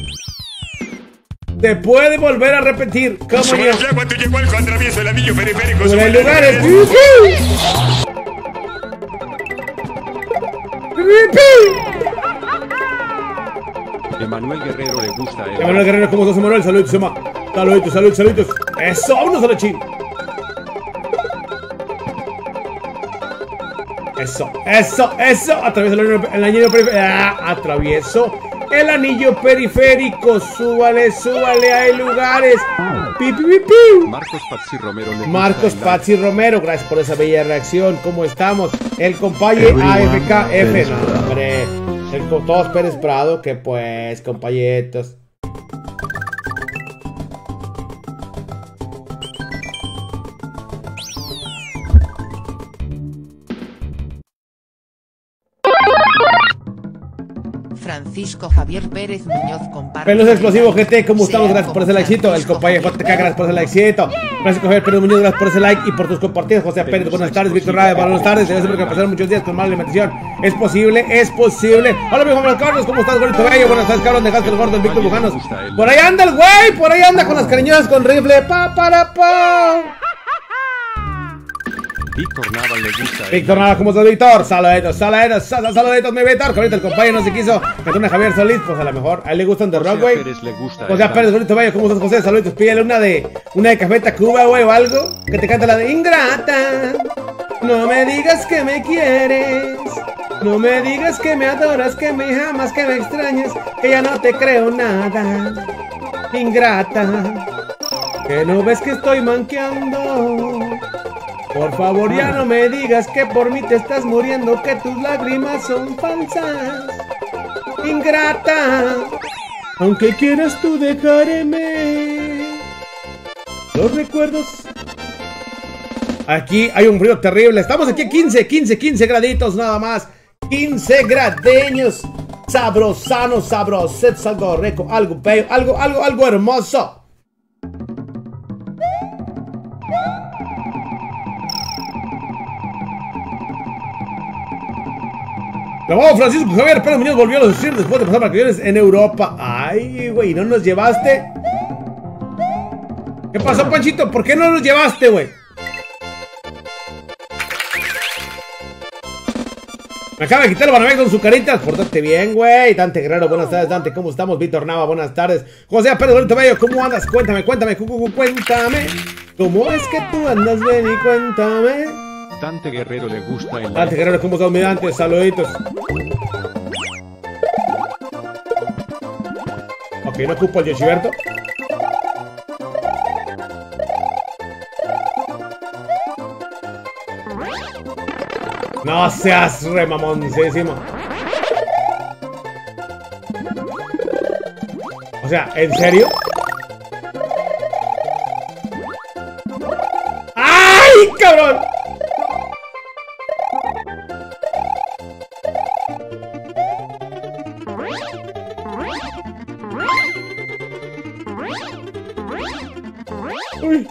Se puede volver a repetir. ¿Cómo
Sobre
yo?
el agua tú llegó al atravieso el anillo periférico.
Por
sobre
el
el
lugar es...
Emanuel Guerrero le gusta el.
Emanuel Guerrero, ¿cómo estás, Emanuel? Saluditos, Emma. Saluditos, saluditos, saluditos. Eso, vámonos a la chin. Eso, eso, eso. Atravieso el, el anillo periférico. Ah, atravieso el anillo periférico. Súbale, súbale, hay lugares. Pi, pi, pi, pi.
Marcos Pazzi Romero le gusta
Marcos
el
Pazzi Romero, gracias por esa bella reacción. ¿Cómo estamos? El compañero A F K F. No, hombre. El con todos Pérez Prado, que pues, compañeros.
Francisco Javier Pérez Muñoz comparte.
Pelos Explosivos G T, ¿cómo estamos? Gracias por ese likecito. El compañero J T K, gracias por ese likecito. Francisco Javier Pérez Muñoz, gracias por ese like y por tus compartidos. José Pérez, buenas tardes. Víctor Rade, buenas tardes. Debe ser que pasaron muchos días con mala alimentación. Es posible, es posible. Hola, mi Juan Carlos, ¿cómo estás, gordito bello? Buenas tardes, cabrón. Dejaste el gordo, el Víctor Bujanos. Por ahí anda el güey, por ahí anda con las cariñosas con rifle. Pa, para, pa.
Víctor Nava le gusta el.
Víctor Nava, ¿cómo estás, Víctor? Saluditos, saluditos, sal- saluditos, mi Víctor. Que ahorita el compañero no se quiso. Cantona Javier Solís, pues a lo mejor. A él le gustan de rock, güey.
Pérez le gusta
José
el.
Pérez, bonito bello, ¿cómo estás, José? Saluditos, pídele una de una de Café Tacuba, güey, o algo. Que te cante la de Ingrata. No me digas que me quieres. No me digas que me adoras, que me amas, que me extrañas, que ya no te creo nada. Ingrata. Que no ves que estoy manqueando. Por favor, ya no me digas que por mí te estás muriendo, que tus lágrimas son falsas. Ingrata. Aunque quieras tú dejarme, los recuerdos. Aquí hay un frío terrible. Estamos aquí a quince, quince, quince graditos nada más. quince gradeños. Sabrosanos, sabrosetos, algo rico, algo bello, algo, algo, algo hermoso. Grabado Francisco Javier Pérez Muñoz volvió a lucir después de pasar vacaciones en Europa. Ay, güey, ¿no nos llevaste? ¿Qué pasó, Panchito? ¿Por qué no nos llevaste, güey? Me acaba de quitar el Banamex con su carita. Pórtate bien, güey. Dante Guerrero, buenas tardes, Dante. ¿Cómo estamos? Víctor Nava, buenas tardes. José Pérez, bonito bello, ¿cómo andas? Cuéntame, cuéntame, cu cu cu cuéntame. ¿Cómo es que tú andas? Ven y cuéntame.
Dante Guerrero le gusta el
Dante Guerrero, ¿cómo estás, mirante? Saluditos. Ok, no ocupo el Yoshiberto. No seas re mamoncísimo. O sea, ¿en serio? ¡Ay, cabrón! Uy.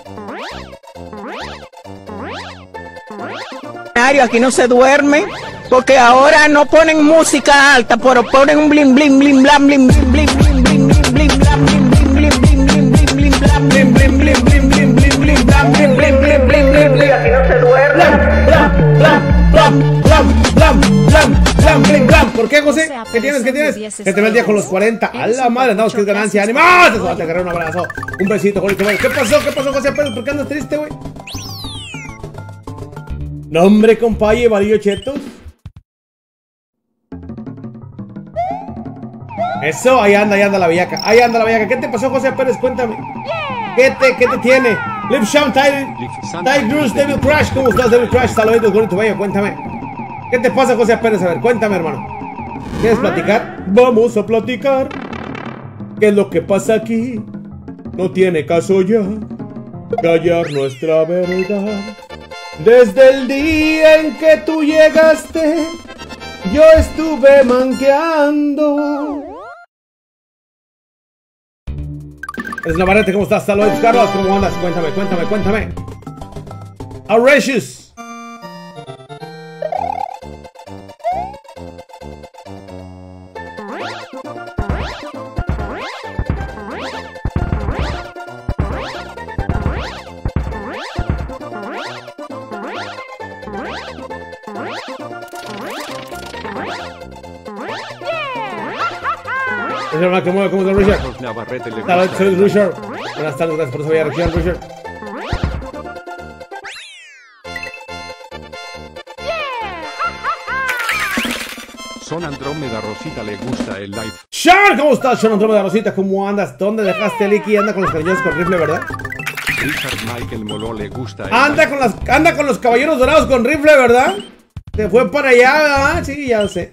Aquí no se duerme porque ahora no ponen música alta, pero ponen un blim blim blim blam blim blim blim blim blim blim blam blim blim blim blim blim blim blim blam blim blim blim blim blim blim blim blam blim blim blim blim blim blim. Aquí no se duerme.
Blam blam blam blam blam blam blam blim blam. ¿Por qué, José? ¿Qué tienes? ¿Qué tienes? Que te ve el día con los cuarenta. A la madre, andamos que es ganancia. ¡Ánimo! Te suelta, agarrar un abrazo. Un besito, José. ¿Qué pasó? ¿Qué pasó, José? ¿Por qué andas triste, güey? No, hombre, compaye, varillo chetos. Eso, ahí anda, ahí anda la bellaca. Ahí anda la bellaca. ¿Qué te pasó, José Pérez? Cuéntame. ¿Qué te, qué te tiene? Liv Shawn, Tigrus, Devil Crash. ¿Cómo estás, Devil Crash? Saluditos, bonito, bello. Cuéntame. ¿Qué te pasa, José Pérez? A ver, cuéntame, hermano. ¿Quieres platicar? Vamos a platicar. ¿Qué es lo que pasa aquí? No tiene caso ya callar nuestra verdad. Desde el día en que tú llegaste, yo estuve manqueando. Es Navarrete, ¿cómo estás? Saludos, Carlos, ¿cómo andas? Cuéntame, cuéntame, cuéntame. Aurecius. ¿Cómo estás, Richard?
Navarrete le
Saludos,
gusta
soy
el
Richard. Buenas tardes, gracias por esa bella reacción, Richard.
Son Andrómeda Rosita le gusta el live.
Sean, ¿cómo estás, Sean Andrómeda Rosita? ¿Cómo andas? ¿Dónde dejaste el Iki? Anda con los cariñosos con rifle, ¿verdad?
Richard Michael Moló le gusta el
Anda con las, anda con los caballeros dorados con rifle, ¿verdad? Se fue para allá, ¿verdad? Sí, ya lo sé.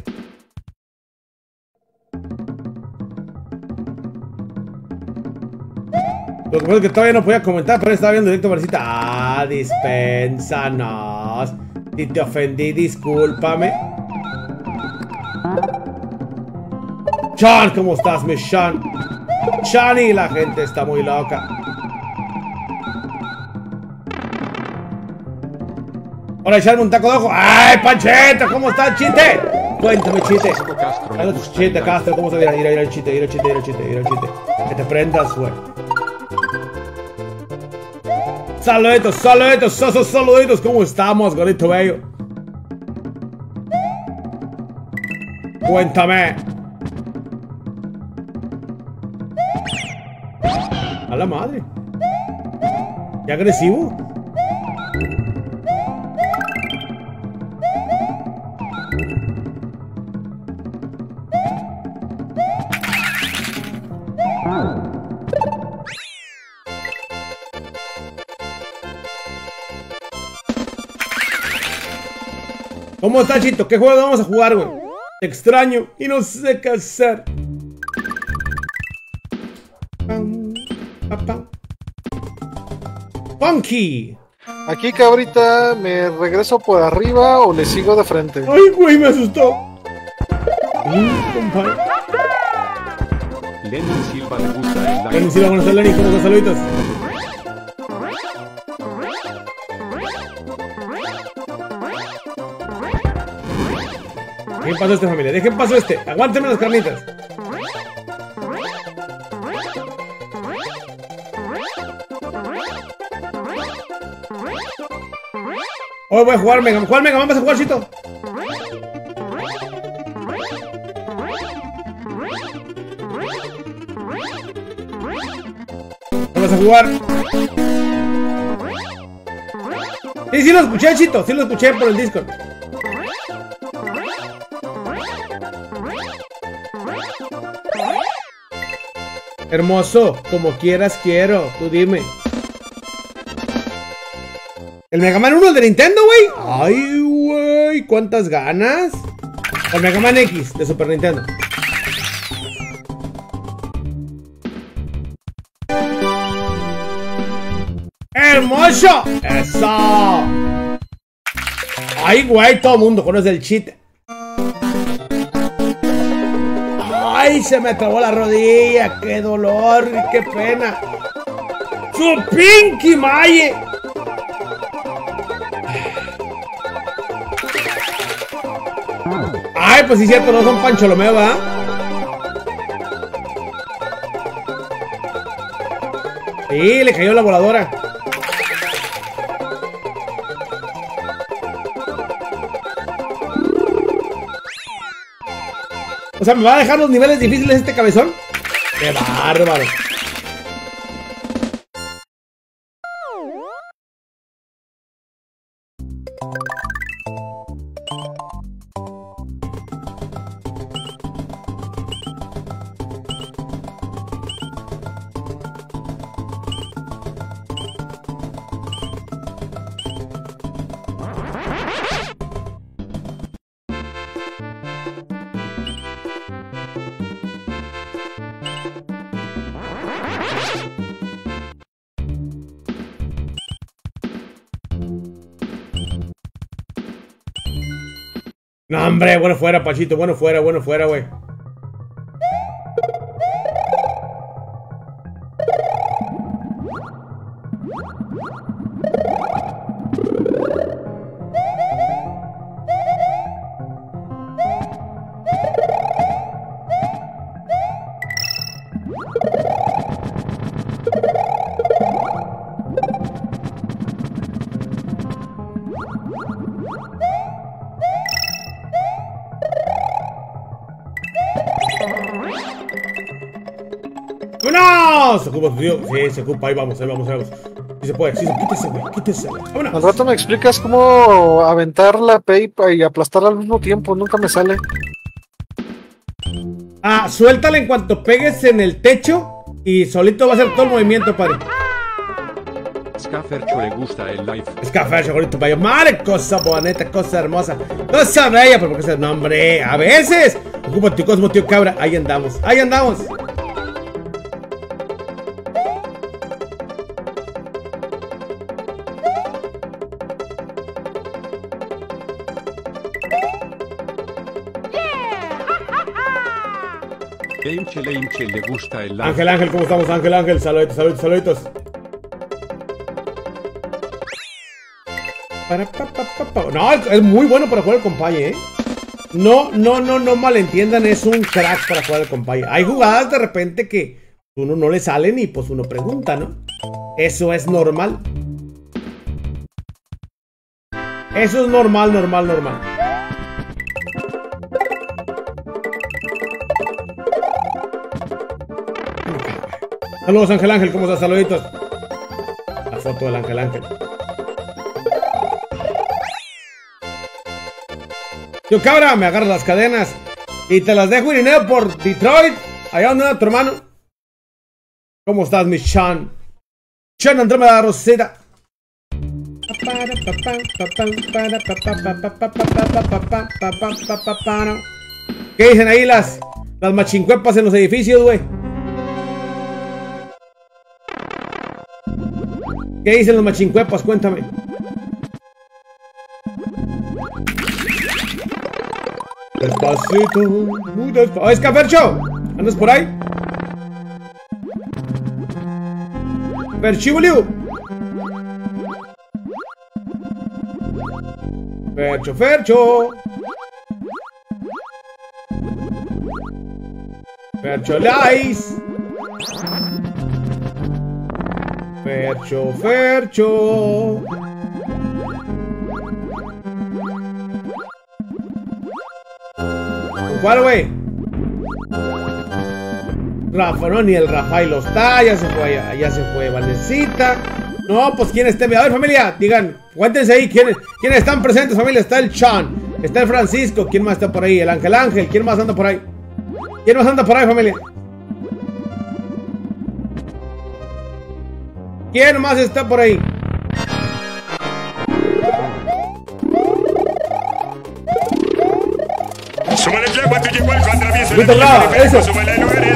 Lo que pasa es que todavía no podía comentar, pero estaba viendo directo, Marcita. Ah, dispénsanos. Si te ofendí, discúlpame. Sean, ¿cómo estás, mi Sean? Sean, y la gente está muy loca. Ahora echarme un taco de ojo. ¡Ay, Pancheta! ¿Cómo estás, Chite? Cuéntame, Chite. Chite, Castro, ¿cómo estás? Ir, ir, ir al Chite, ir al Chite, ir al Chite, ir al Chite. Que te prendas, güey. Saluditos, saluditos, saluditos, saluditos. ¿Cómo estamos, gorito bello? Cuéntame. A la madre. ¿Qué agresivo? ¿Cómo está, Chito? ¿Qué juego vamos a jugar, güey? Te extraño y no sé qué hacer. Funky.
Aquí, cabrita, ¿me regreso por arriba o le sigo de frente?
Ay, güey, me asustó. Mm, compadre.
Lenny Silva le gusta el live.
Lenny Silva, buenas tardes, Lenny. ¿Cómo estás? Saluditos. Dejen paso este, familia. Dejen paso este. Aguántenme las carnitas. Hoy voy a jugar Mega. ¿Cuál Mega? Vamos a jugar, Chito. Vamos a jugar. Sí, sí lo escuché, Chito. Sí lo escuché por el Discord. Hermoso, como quieras quiero. Tú dime. ¿El Mega Man uno, el de Nintendo, güey? Ay, güey, ¿cuántas ganas? El Mega Man X de Super Nintendo. ¡Hermoso! ¡Eso! Ay, güey, todo el mundo conoce el cheat. Ay, se me trabó la rodilla. ¡Qué dolor! ¡Qué pena! ¡Su Pinky Maye! Ay, pues sí, cierto, no son Pancholomeo, ¿verdad? Sí, le cayó la voladora. O sea, ¿me va a dejar los niveles difíciles este cabezón? ¡Qué bárbaro! No, hombre, bueno fuera, Pachito, bueno fuera, bueno fuera, güey. ¡Vámonos! Se ocupa, tío. Sí, se ocupa. Ahí vamos, ahí vamos, ahí vamos. Sí se puede, sí se quítese, güey, quítese. ¡Vámonos!
Al rato me explicas cómo aventar la P y aplastarla al mismo tiempo. Nunca me sale.
Ah, suéltala en cuanto pegues en el techo y solito va a hacer todo el movimiento, padre.
Scafercho le gusta el live.
Scafercho, bonito payo. Madre, cosa bonita, cosa hermosa. Cosa bella, pero porque ese nombre. A veces. Ocupa tu Cosmo, tío Cabra. Ahí andamos, ahí andamos.
Inche le Inche le gusta el live.
Ángel, Ángel, ¿cómo estamos? Ángel, Ángel, saluditos, saluditos, saluditos. Para, pa, pa, pa, pa. No, es muy bueno para jugar el compaye, ¿eh? No, no, no, no malentiendan, es un crack para jugar el compaye. Hay jugadas de repente que uno no le salen y pues uno pregunta, ¿no? Eso es normal. Eso es normal, normal, normal. Saludos, Ángel Ángel, ¿cómo estás? Saluditos. La foto del Ángel Ángel. Tío Cabra, me agarras las cadenas y te las dejo Irineo por Detroit. Allá donde anda tu hermano. ¿Cómo estás, mi Sean? Sean Andrómeda Rosita. ¿Qué dicen ahí las, las machincuepas en los edificios, güey? ¿Qué dicen los machincuepas? Cuéntame. Despacito, muy despacito. ¡Oh, Escafercho! ¿Andas por ahí? ¡Ferchibuliu! ¡Fercho, Fercho! ¡Fercho Lice! Fercho, Fercho. ¿Cuál, güey? Rafa, no, ni el Rafael está, ya se fue, ya, ya se fue Vanesita. No, pues quién esté. A ver, familia, digan, cuéntense ahí quiénes, quiénes están presentes, familia. Está el Chan, está el Francisco, ¿quién más está por ahí? El Ángel Ángel, ¿quién más anda por ahí? ¿Quién más anda por ahí, familia? ¿Quién más está por ahí?
Súbale el cuando llegó el contravieso.
Muy tornado, eso.
Súbale el lugares.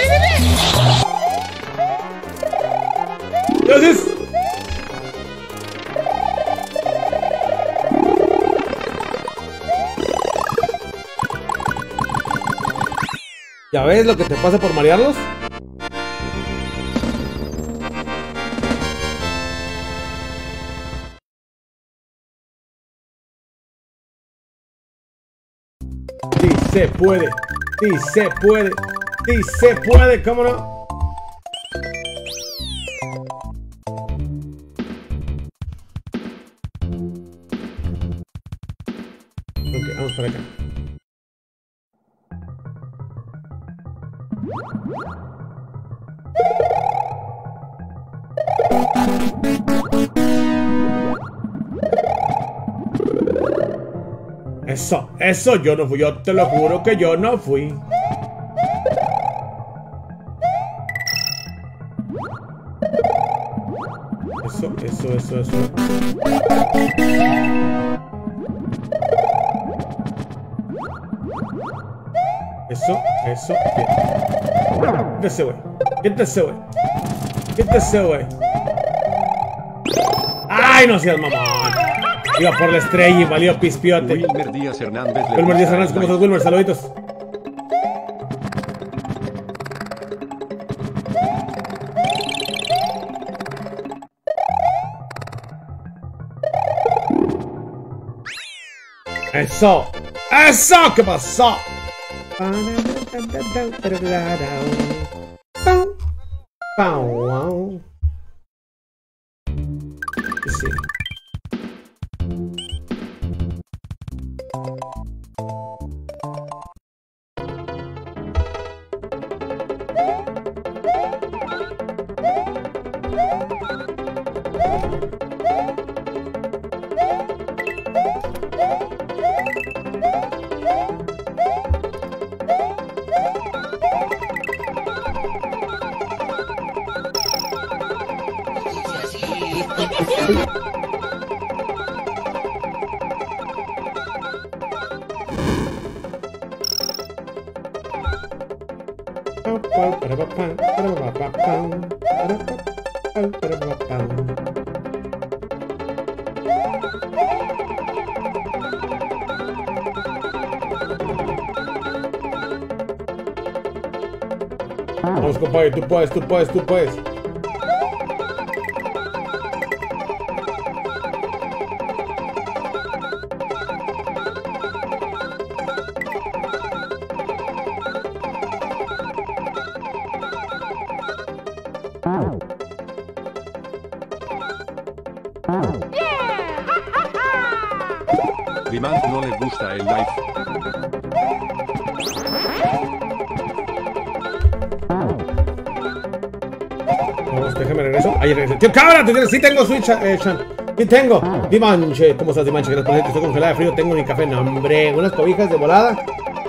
Gracias. ¿Ya ves lo que te pasa por marearlos? Sí se puede, sí se puede, sí se puede, ¿cómo no? Ok, vamos para acá. Eso, eso yo no fui, yo te lo juro que yo no fui. Eso, eso, eso, eso. Eso, eso, bien. Quítese, güey. Quítese, güey. Quítese, güey. ¡Ay, no seas mamón! Iba por la estrella y valió pispiote.
Wilmer Díaz Hernández.
Wilmer Díaz Hernández, ¿cómo estás, Wilmer? Saluditos. ¡Eso! ¡Eso! ¿Qué pasó? Sí. Vamos, compadre, tú puedes, tú puedes, tú puedes.
Rimant no le gusta el live.
Vamos, déjame regreso. Ahí regreso. ¡Tío, cabra! Sí tengo Switch, eh, Chan. Sí tengo. Dimanche. ¿Cómo estás, Dimanche? Gracias por el estoy congelada de frío. Tengo mi café. No, hombre. Unas cobijas de volada.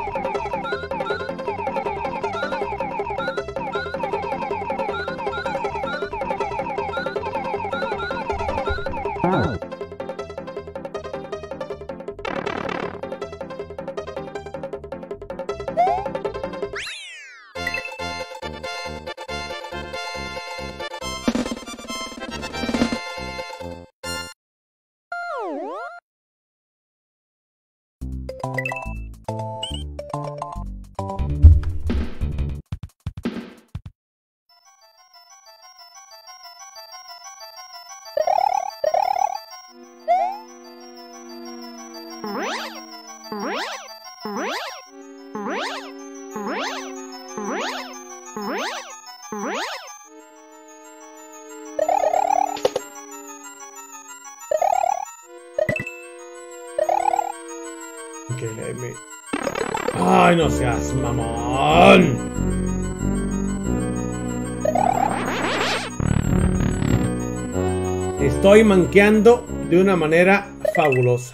Ay, no seas mamón. Estoy manqueando de una manera fabulosa.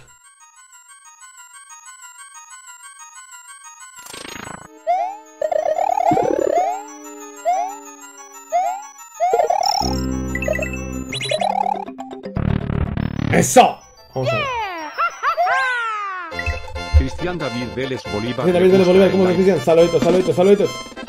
¡Eso! Vamos a ver.
Cristian David Vélez Bolívar.
Sí, David Vélez Bolívar, ¿cómo estás, Cristian? Saluditos, saluditos, saluditos.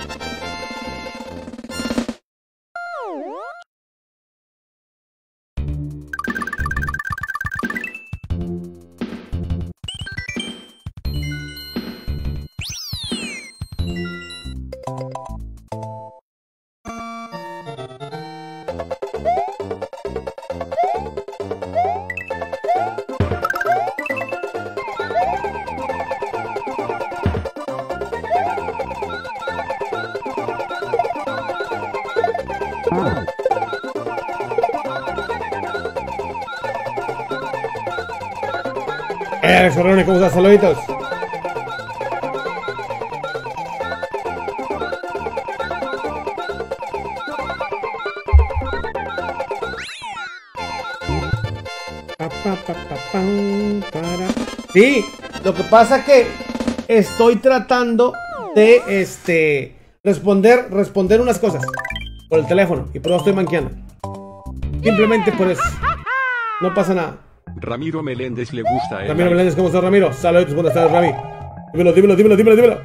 Eh, Sorrone, ¿cómo estás? Saluditos. Pa, pa, pa, pa, pam, para. Sí, lo que pasa que estoy tratando de este responder responder unas cosas por el teléfono y por eso estoy manqueando. Simplemente por eso. No pasa nada.
Ramiro Meléndez le gusta el
Ramiro
like.
Meléndez, ¿cómo estás, Ramiro? Saludos, buenas tardes, Rami. Dímelo, dímelo, dímelo, dímelo, dímelo.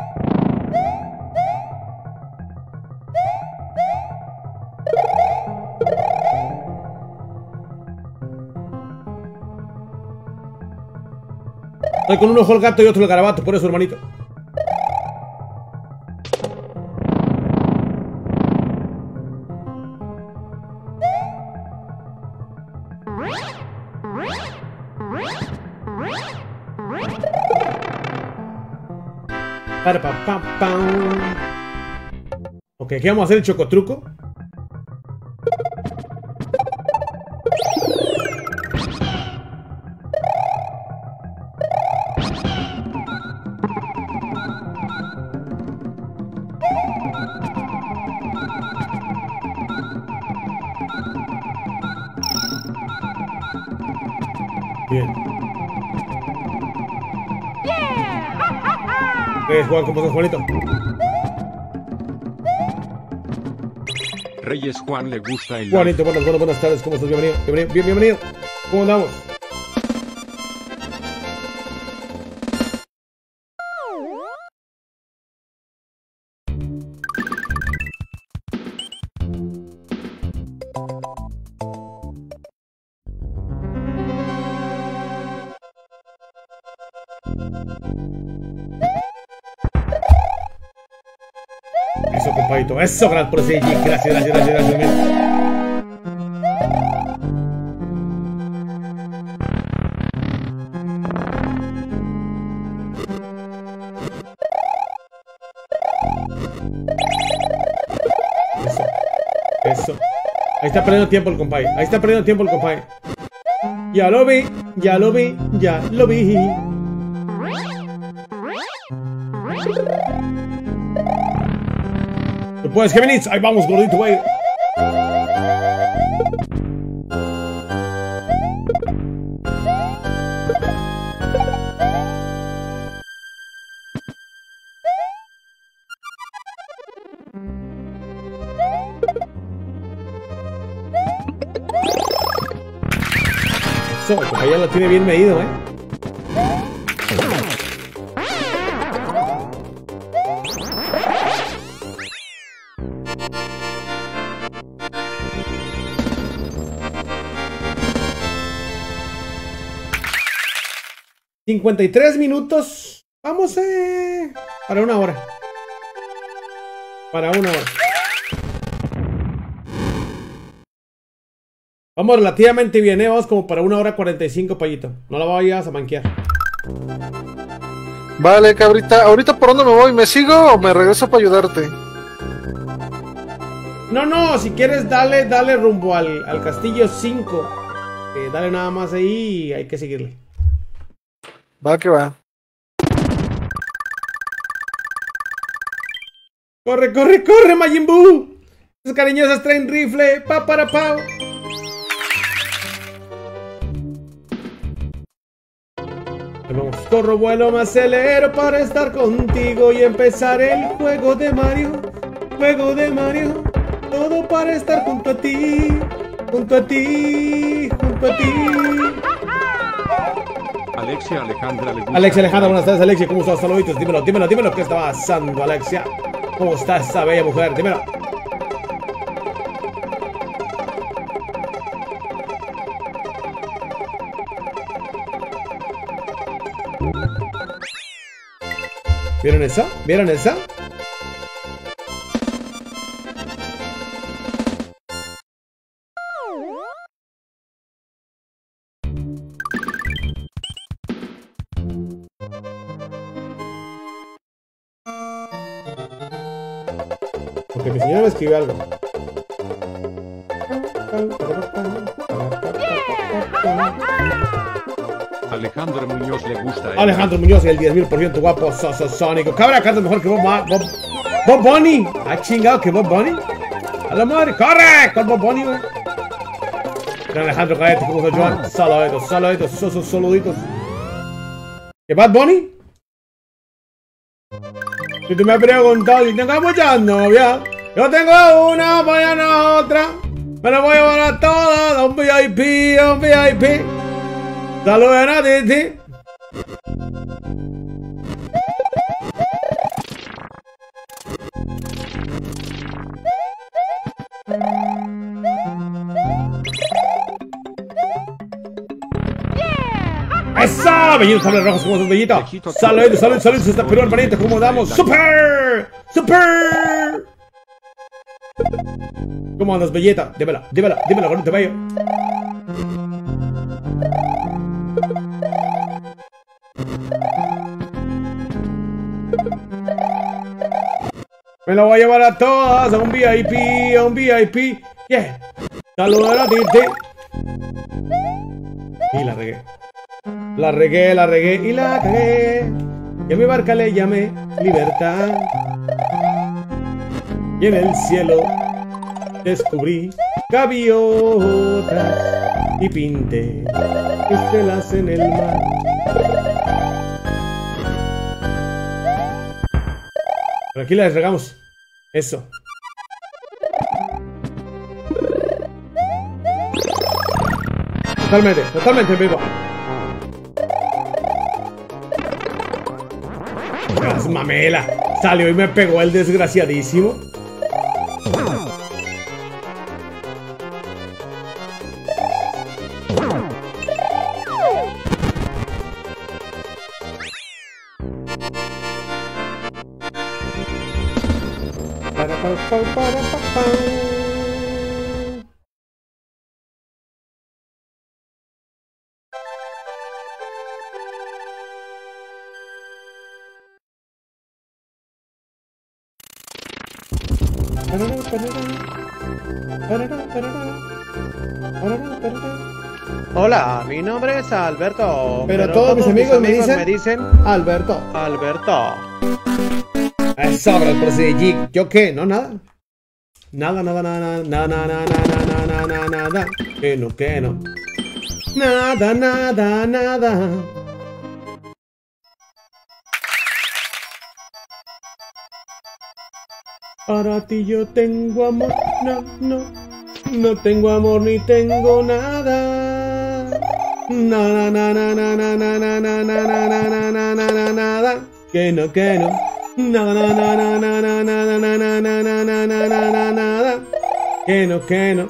Estoy con un ojo el gato y otro el garabato, por eso, hermanito. Para, pa, pa, pam. Ok, ¿qué vamos a hacer? ¿El chocotruco? Bien. ¿Qué es, Juan? ¿Cómo estás, Juanito?
Reyes Juan le gusta el
Juanito, buenas, buenas, buenas tardes. ¿Cómo estás? Bienvenido, bienvenido, bien, bienvenido. ¿Cómo andamos? Eso, compadito. Eso, gracias por ese G. Gracias, gracias, gracias, gracias. Bien. Eso. Eso. Ahí está perdiendo tiempo el compadre. Ahí está perdiendo tiempo el compadre. Ya lo vi, ya lo vi, ya lo vi. ¿Tú puedes, Géminis? Ahí vamos, gordito, güey. Eso, pues ya lo tiene bien medido, ¿eh? cincuenta y tres minutos. Vamos eh, para una hora. Para una hora. Vamos relativamente bien, ¿eh? Vamos como para una hora cuarenta y cinco, Payito. No la vayas a manquear.
Vale, cabrita. ¿Ahorita por dónde me voy? ¿Me sigo o me regreso para ayudarte?
No, no, si quieres dale, dale rumbo al, al castillo cinco. Eh, dale nada más ahí y hay que seguirle.
Va que va.
¡Corre, corre, corre, Majin Buu! Esas cariñosas traen rifle. Pa, para, pau. Vamos, corro, vuelo, me acelero para estar contigo y empezar el juego de Mario. Juego de Mario. Todo para estar junto a ti. Junto a ti. Junto a ti.
Alexia Alejandra le gusta.
Alexia Alejandra, buenas tardes, Alexia. ¿Cómo estás? Saluditos. Dímelo, dímelo, dímelo. ¿Qué está pasando, Alexia? ¿Cómo está esa bella mujer? Dímelo. ¿Vieron esa? ¿Vieron esa? Porque mi señora me escribió algo.
Alejandro Muñoz le gusta.
Alejandro Muñoz, el diez mil por ciento guapo, sónico. Cabra, cartas mejor que Bob, Bob, Bob Bunny. ¿Ha chingado que Bob Bunny? A la madre, corre con Bob Bunny, güey. Alejandro Caete, ¿cómo está, Joan? Saluditos, saluditos, esos saluditos. ¿Qué Bad Bunny? Si tú me has preguntado si tengo muchas novias, yo tengo una, mañana otra. Me la voy a llevar a todas, a un V I P, a un V I P. Saludos a Titi. ¡Esa! Bellitos, sables rojos, como un bellito. Saludos, saludos, saludos, está Perú, pariente, ¿cómo damos? ¡Super! ¡Super! ¿Cómo andas, bellita? Dímela, dímela, dímela, bonito bello. Me la voy a llevar a todas, a un V I P, a un V I P. Yeah. Saludos a Titi. Y la regué. La regué, la regué y la cagué. Y a mi barca le llamé Libertad. Y en el cielo descubrí gaviotas y pinté estelas en el mar. Pero aquí les regamos eso. Totalmente, totalmente vivo. Las mamela. Salió y me pegó el desgraciadísimo. Para, para, para, para, para.
Hola, mi nombre es Alberto.
Pero, pero todos, todos mis amigos, mis amigos
me, dicen,
me dicen Alberto.
Alberto.
Eso, bro, por si ¿yo qué? No, nada. Nada, nada, nada, nada, nada, nada, nada, nada, nada, nada. Que no, que no. Nada, nada, nada. Para ti yo tengo amor, no, no. No tengo amor ni tengo nada. Nada, nada, nada, nada, nada, nada, nada, nada, nada, nada. Que no, que no. Nada, nada, nada, nada, nada, nada, nada, nada, nada, nada. Que no, que no.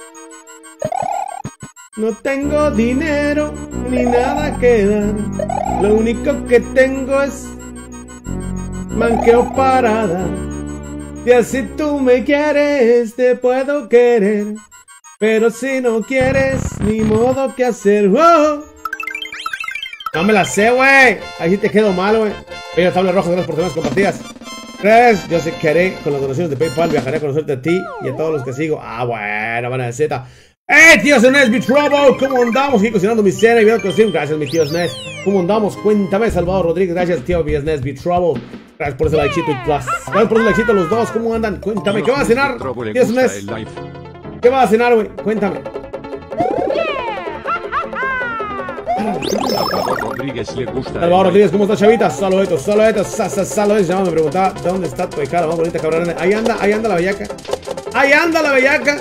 No tengo dinero ni nada que dar. Lo único que tengo es manqueo parada. Si así tú me quieres, te puedo querer. Pero si no quieres, ni modo que hacer. ¡Wow! No me la sé, güey. Ahí sí te quedo mal, güey. Bello tabla roja, gracias por temas compartidas. Tres, yo sé que haré con las donaciones de PayPal. Viajaré a conocerte a ti y a todos los que sigo. Ah, bueno, van a Z. ¡Eh, tío Nes, mi trouble! ¿Cómo andamos? Aquí cocinando mi cena y video que os gracias, mi tío Nes. ¿Cómo andamos? Cuéntame, Salvador Rodríguez. Gracias, tío Nes, mi trouble. Gracias por ese likecito y plus. Gracias por ese likecito a los dos. ¿Cómo andan? Cuéntame, ¿qué va a cenar? Tío Nes. ¿Qué va a cenar, güey? Cuéntame.
Salvador Rodríguez le gusta.
Salvador Rodríguez, ¿cómo estás, chavita? Saluditos, saluditos, saluditos. Ya me preguntaba dónde está tu hija, la más bonita cabrón. Ahí anda, ahí anda la bellaca. Ahí anda la bellaca.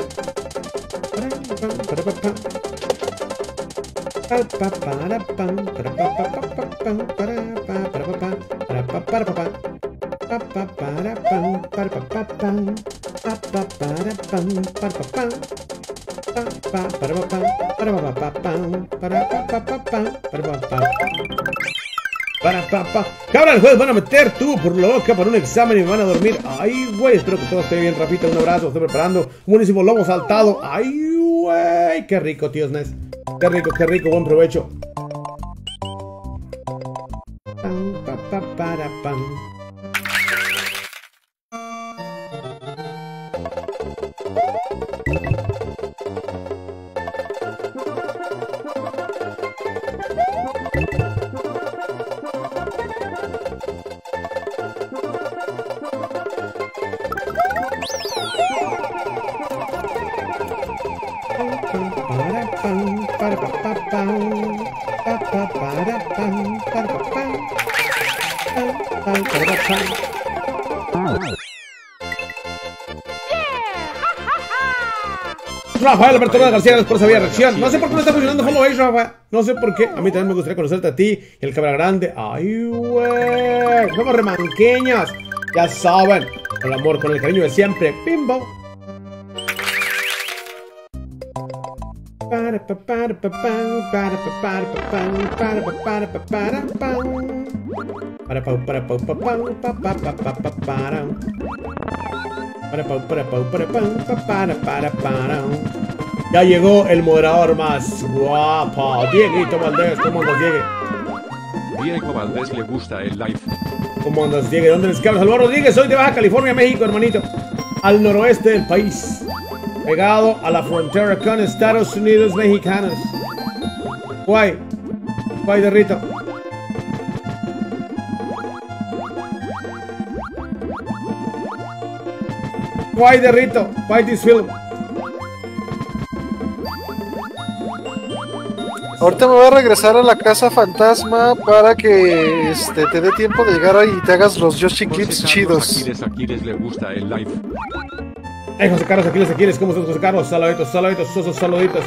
Cabra, el jueves van a meter tubo por la boca para un examen y me van a dormir. Ay, güey, espero que todo esté bien, Rafita. Un abrazo, estoy preparando un buenísimo lomo saltado. Ay, güey, qué rico, tío Nes. Qué rico, qué rico, buen provecho. Pam, pa, pa, para, pam. Rafael Alberto García, gracias por esa vía reacción. No sé por qué no está funcionando Follow Age, Rafa. No sé por qué. A mí también me gustaría conocerte a ti y el Cabra Grande. Ay, güey. Somos remanqueñas. Ya saben. Con el amor, con el cariño de siempre. Bimbo. Para pa para pa pam, para pa para pa pam, para pa para pa para pam. Para pa para pa pa pam, pa pa pa pa pa para. Para pa para pa para pam, pa para para para. Ya llegó el moderador más guapo, Dieguito Valdés. ¿Cómo andas, Diego?
Diego Valdés le gusta el live.
¿Cómo andas, Diego? ¿Dónde les cabras? Salvador Rodríguez, soy de Baja California, México, hermanito. Al noroeste del país. Pegado a la frontera con Estados Unidos mexicanos. Guay. Guay de Rito. Guay de Rito. Guay this film.
Ahorita me voy a regresar a la casa fantasma para que este, te dé tiempo de llegar ahí y te hagas los Yoshi Clips chidos.
Aquiles, Aquiles le gusta el live.
Hey, José Carlos, Aquiles, Aquiles, ¿cómo estás, José Carlos? Saluditos, saluditos, esos saluditos.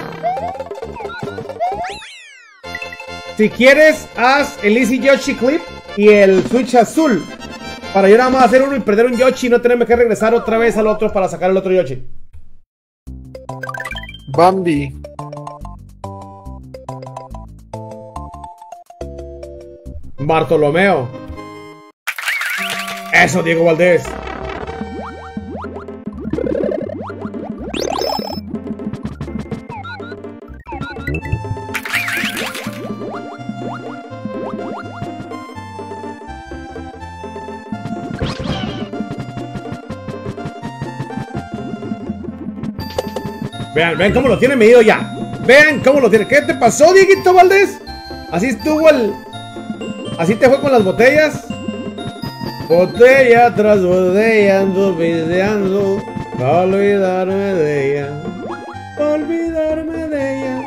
Si quieres, haz el Easy Yoshi Clip y el Switch azul. Para yo nada más hacer uno y perder un Yoshi y no tenerme que regresar otra vez al otro para sacar el otro Yoshi.
Bambi.
Bartolomeo. Eso, Diego Valdés. Vean, vean cómo lo tiene medido ya. Vean cómo lo tiene. ¿Qué te pasó, Dieguito Valdés? Así estuvo el... Así te fue con las botellas. Botella tras botella ando pisteando. Pa' olvidarme de ella. Pa' olvidarme de ella.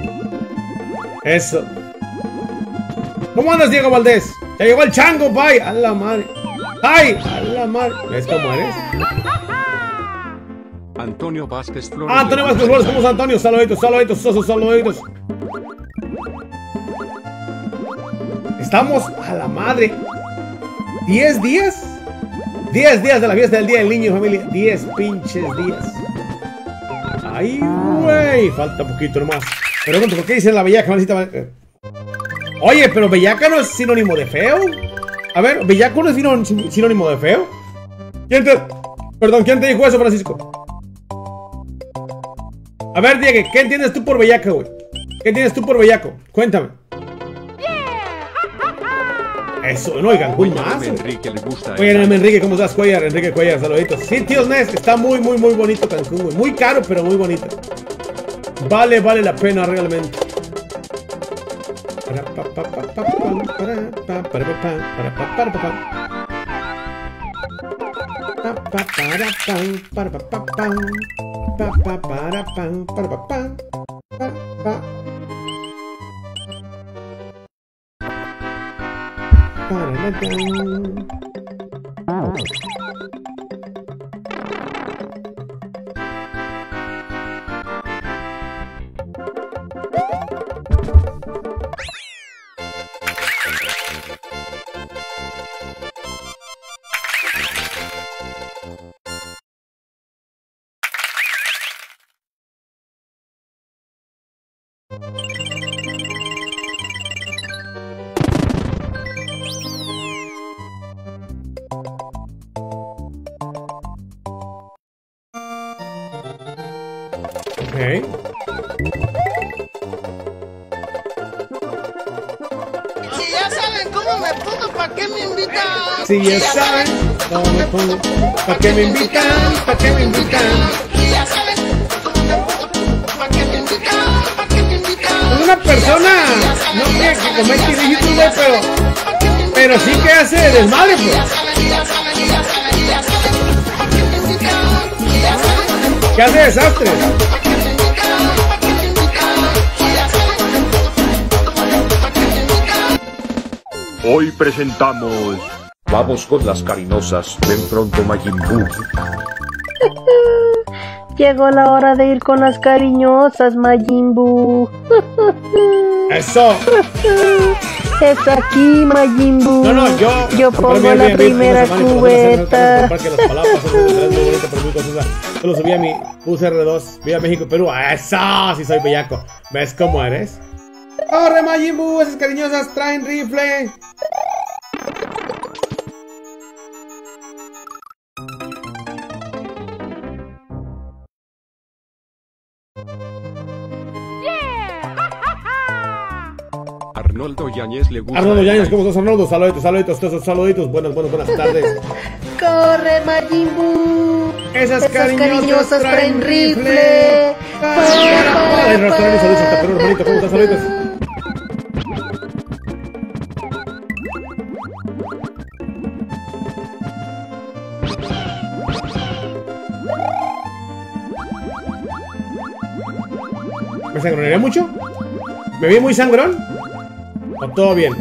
Eso. ¿Cómo andas, Diego Valdés? Ya llegó el chango, bye. A la madre. ¡Ay! A la madre. ¿Ves cómo eres?
Antonio Vázquez Flores.
Ah, Antonio Vázquez Flores, ¿cómo es, Antonio? Saluditos, saluditos, saluditos, saluditos. Estamos a la madre. ¿diez días? diez días de la fiesta del Día del Niño, familia. diez pinches días. Ay, güey. Falta poquito nomás. Pero ¿por qué dicen la bellaca? Oye, pero bellaca no es sinónimo de feo. A ver, bellaco no es sinónimo de feo. ¿Quién te... Perdón, ¿quién te dijo eso, Francisco? A ver, Diego, ¿qué entiendes tú por bellaca, güey? ¿Qué entiendes tú por bellaco? Cuéntame. Eso, no, oigan, muy más.
Enrique le gusta.
Oigan, Enrique, ¿cómo estás, Cuellar? Enrique Cuellar, saluditos. Sí, tío Nes, está muy, muy, muy bonito Cancún, güey. Muy caro, pero muy bonito. Vale, vale la pena realmente. Ok.
Si ya saben cómo me pongo, ¿para qué me invitan?
Si ya saben cómo me pongo, ¿para qué me invitan? ¿Para qué me invitan?
Si ya saben cómo me pongo, ¿para qué me invitan? ¿Para qué me invitan?
Es una persona, no tiene que comete YouTube, pero, pero sí que hace desmadre, pues. Que hace desastres.
Hoy presentamos... Vamos con las carinosas, ven pronto Majin Buu.
Llegó la hora de ir con las cariñosas, Majin Buu.
Eso.
Es aquí, Majin Buu.
No, no, yo...
Yo pongo
bien,
la
bien,
primera
bien,
cubeta.
Para que las palabras son muy bonitas, pero muy cosas. Yo lo subí a mi U C R dos. Viva México, Perú. ¡Eso! Sí soy bellaco. ¿Ves cómo eres? ¡Corre, Majin Buu! Esas cariñosas traen rifle.
Arnoldo Yáñez le gusta.
Arnoldo Yáñez, ¿cómo estás, Arnoldo? Saluditos, saluditos, todos saluditos. Buenas, buenas, buenas tardes.
Corre, Majin Buu.
Esas,
Esas
cariñosas,
cariñosas traen rifle.
Ay, Rostaroli, saludos hasta Perú, hermanito. ¿Cómo estás? Saluditos. ¿Me sangronería mucho? ¿Me vi muy sangrón? ¿O todo bien?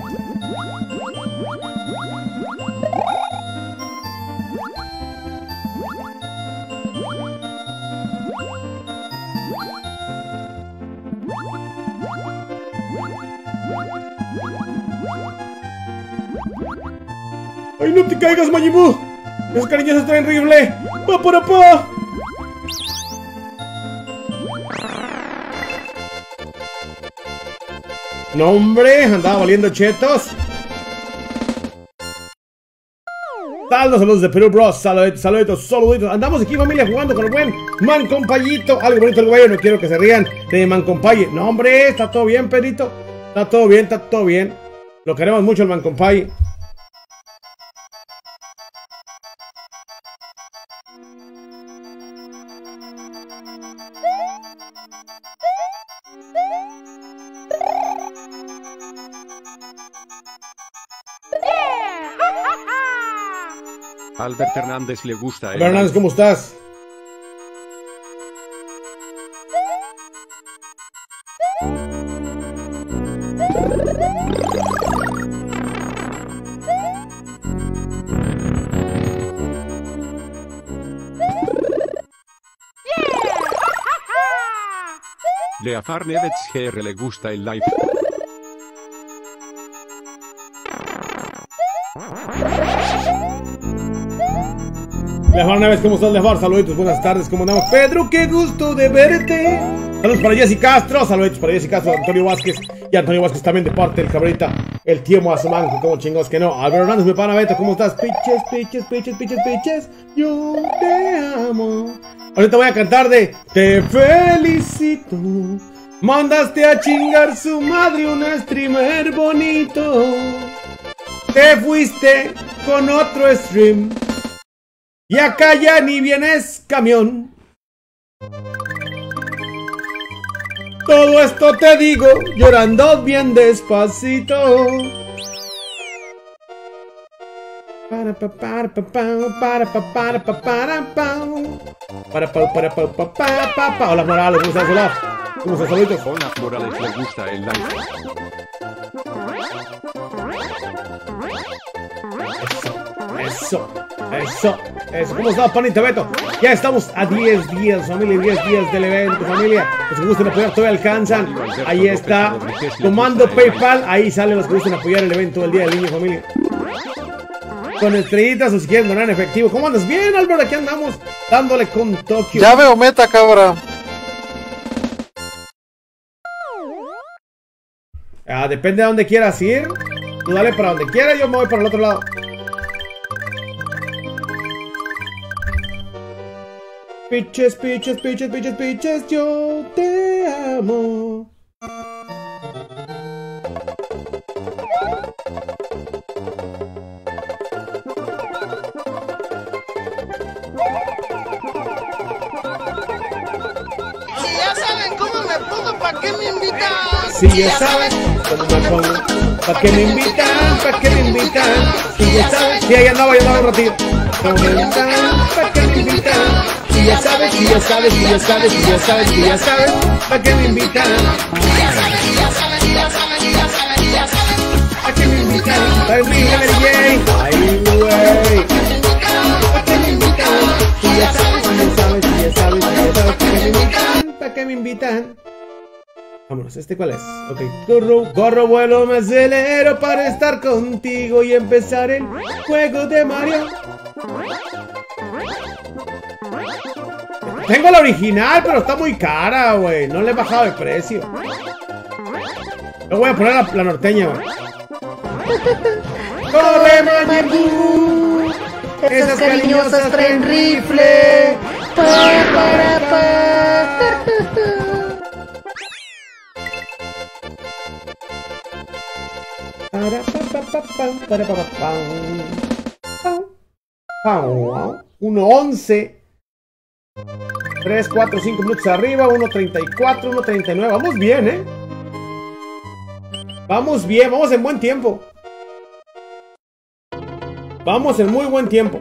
¡Ay, no te caigas, Majin Buu! ¡Las cariñosas traen rifle! ¡Pa, para, pa! No, hombre, andaba valiendo chetos. Saludos, saludos de Perú, bros. Saluditos, saluditos, saluditos. Andamos aquí, familia, jugando con el buen Mancompayito. Algo bonito, algo bello. No quiero que se rían de Mancompaye. No, hombre, está todo bien, Pedrito. Está todo bien, está todo bien. Lo queremos mucho, el Mancompaye.
Albert Hernández le gusta.
Albert Hernández, ¿cómo estás?
Leafar Nevets G R le gusta el live.
Leafar Neves, ¿cómo estás, Leafar? Saluditos, buenas tardes, ¿cómo andamos? Pedro, qué gusto de verte. Saludos para Jessy Castro, saluditos para Jessy Castro, Antonio Vázquez. Y Antonio Vázquez también de parte del cabrita, el tío Moazumanco, como chingos que no. Albert Hernández, mi pana Beto, ¿cómo estás? Piches, piches, piches, piches, piches. Yo te amo. Ahorita voy a cantar de Te felicito. Mandaste a chingar su madre un streamer bonito. Te fuiste con otro stream. Y acá ya ni vienes camión. Todo esto te digo llorando bien despacito. Para pa para pa pa para pa para pa para pa para pa para pa pa pa pa pa. Hola Morales, ¿cómo estás? Hola. ¿Cómo estás? Saluditos.
Hola Morales, le gusta el like.
Eso, eso, eso. ¿Cómo estás, Panita Beto? Ya estamos a diez días, familia, diez días del evento, familia. Los que gusten apoyar todavía alcanzan. Ahí está. Comando PayPal. Ahí salen los que gusten apoyar el evento del Día del Niño, familia. Con estrellitas o si quieren donar en efectivo. ¿Cómo andas? Bien, Álvaro, aquí andamos dándole con Tokio.
Ya veo meta, cabra.
Ah, depende de dónde quieras ir. Tú dale para donde quieras, yo me voy para el otro lado. Piches, piches, piches, piches, piches, yo te amo.
Si ya saben cómo me pongo, ¿para qué me invitan?
Si ya saben cómo me pongo, ¿para qué me invitan? ¿Para qué me invitan? Si ya saben, sí, ahí andaba, ahí andaba un ratito. ¿Cómo me invitan? ¿Para qué me invitan? Si ya sabes, si ya sabes, si ya sabes, si ya sabes, si ya sabes, ¿para qué me invitan? Si ya sabes, si ya sabes, si ya sabes, si ya sabes, si ya sabes, ¿para qué me invitan? Para mí, Mary Jane. Ay, güey. ¿Para qué me invitan? Si ya sabes, si ya sabes, si ya sabes, si ya sabes, ¿para qué me invitan? ¿Para qué me invitan? Vámonos, ¿este cuál es? Ok, corro, corro, vuelo, me acelero para estar contigo y empezar el juego de Mario. Tengo la original, pero está muy cara, güey. No le he bajado el precio. Le voy a poner la, la norteña, güey. ¡Corre, Majin! Esas cariñosas traen rifle. Pa, para, pa. Para, pa, pa, pa, pa, para, pa, pa, pa. uno once. tres, cuatro, cinco minutos arriba, uno treinta y cuatro, uno treinta y nueve. Vamos bien, ¿eh? Vamos bien, vamos en buen tiempo. Vamos en muy buen tiempo.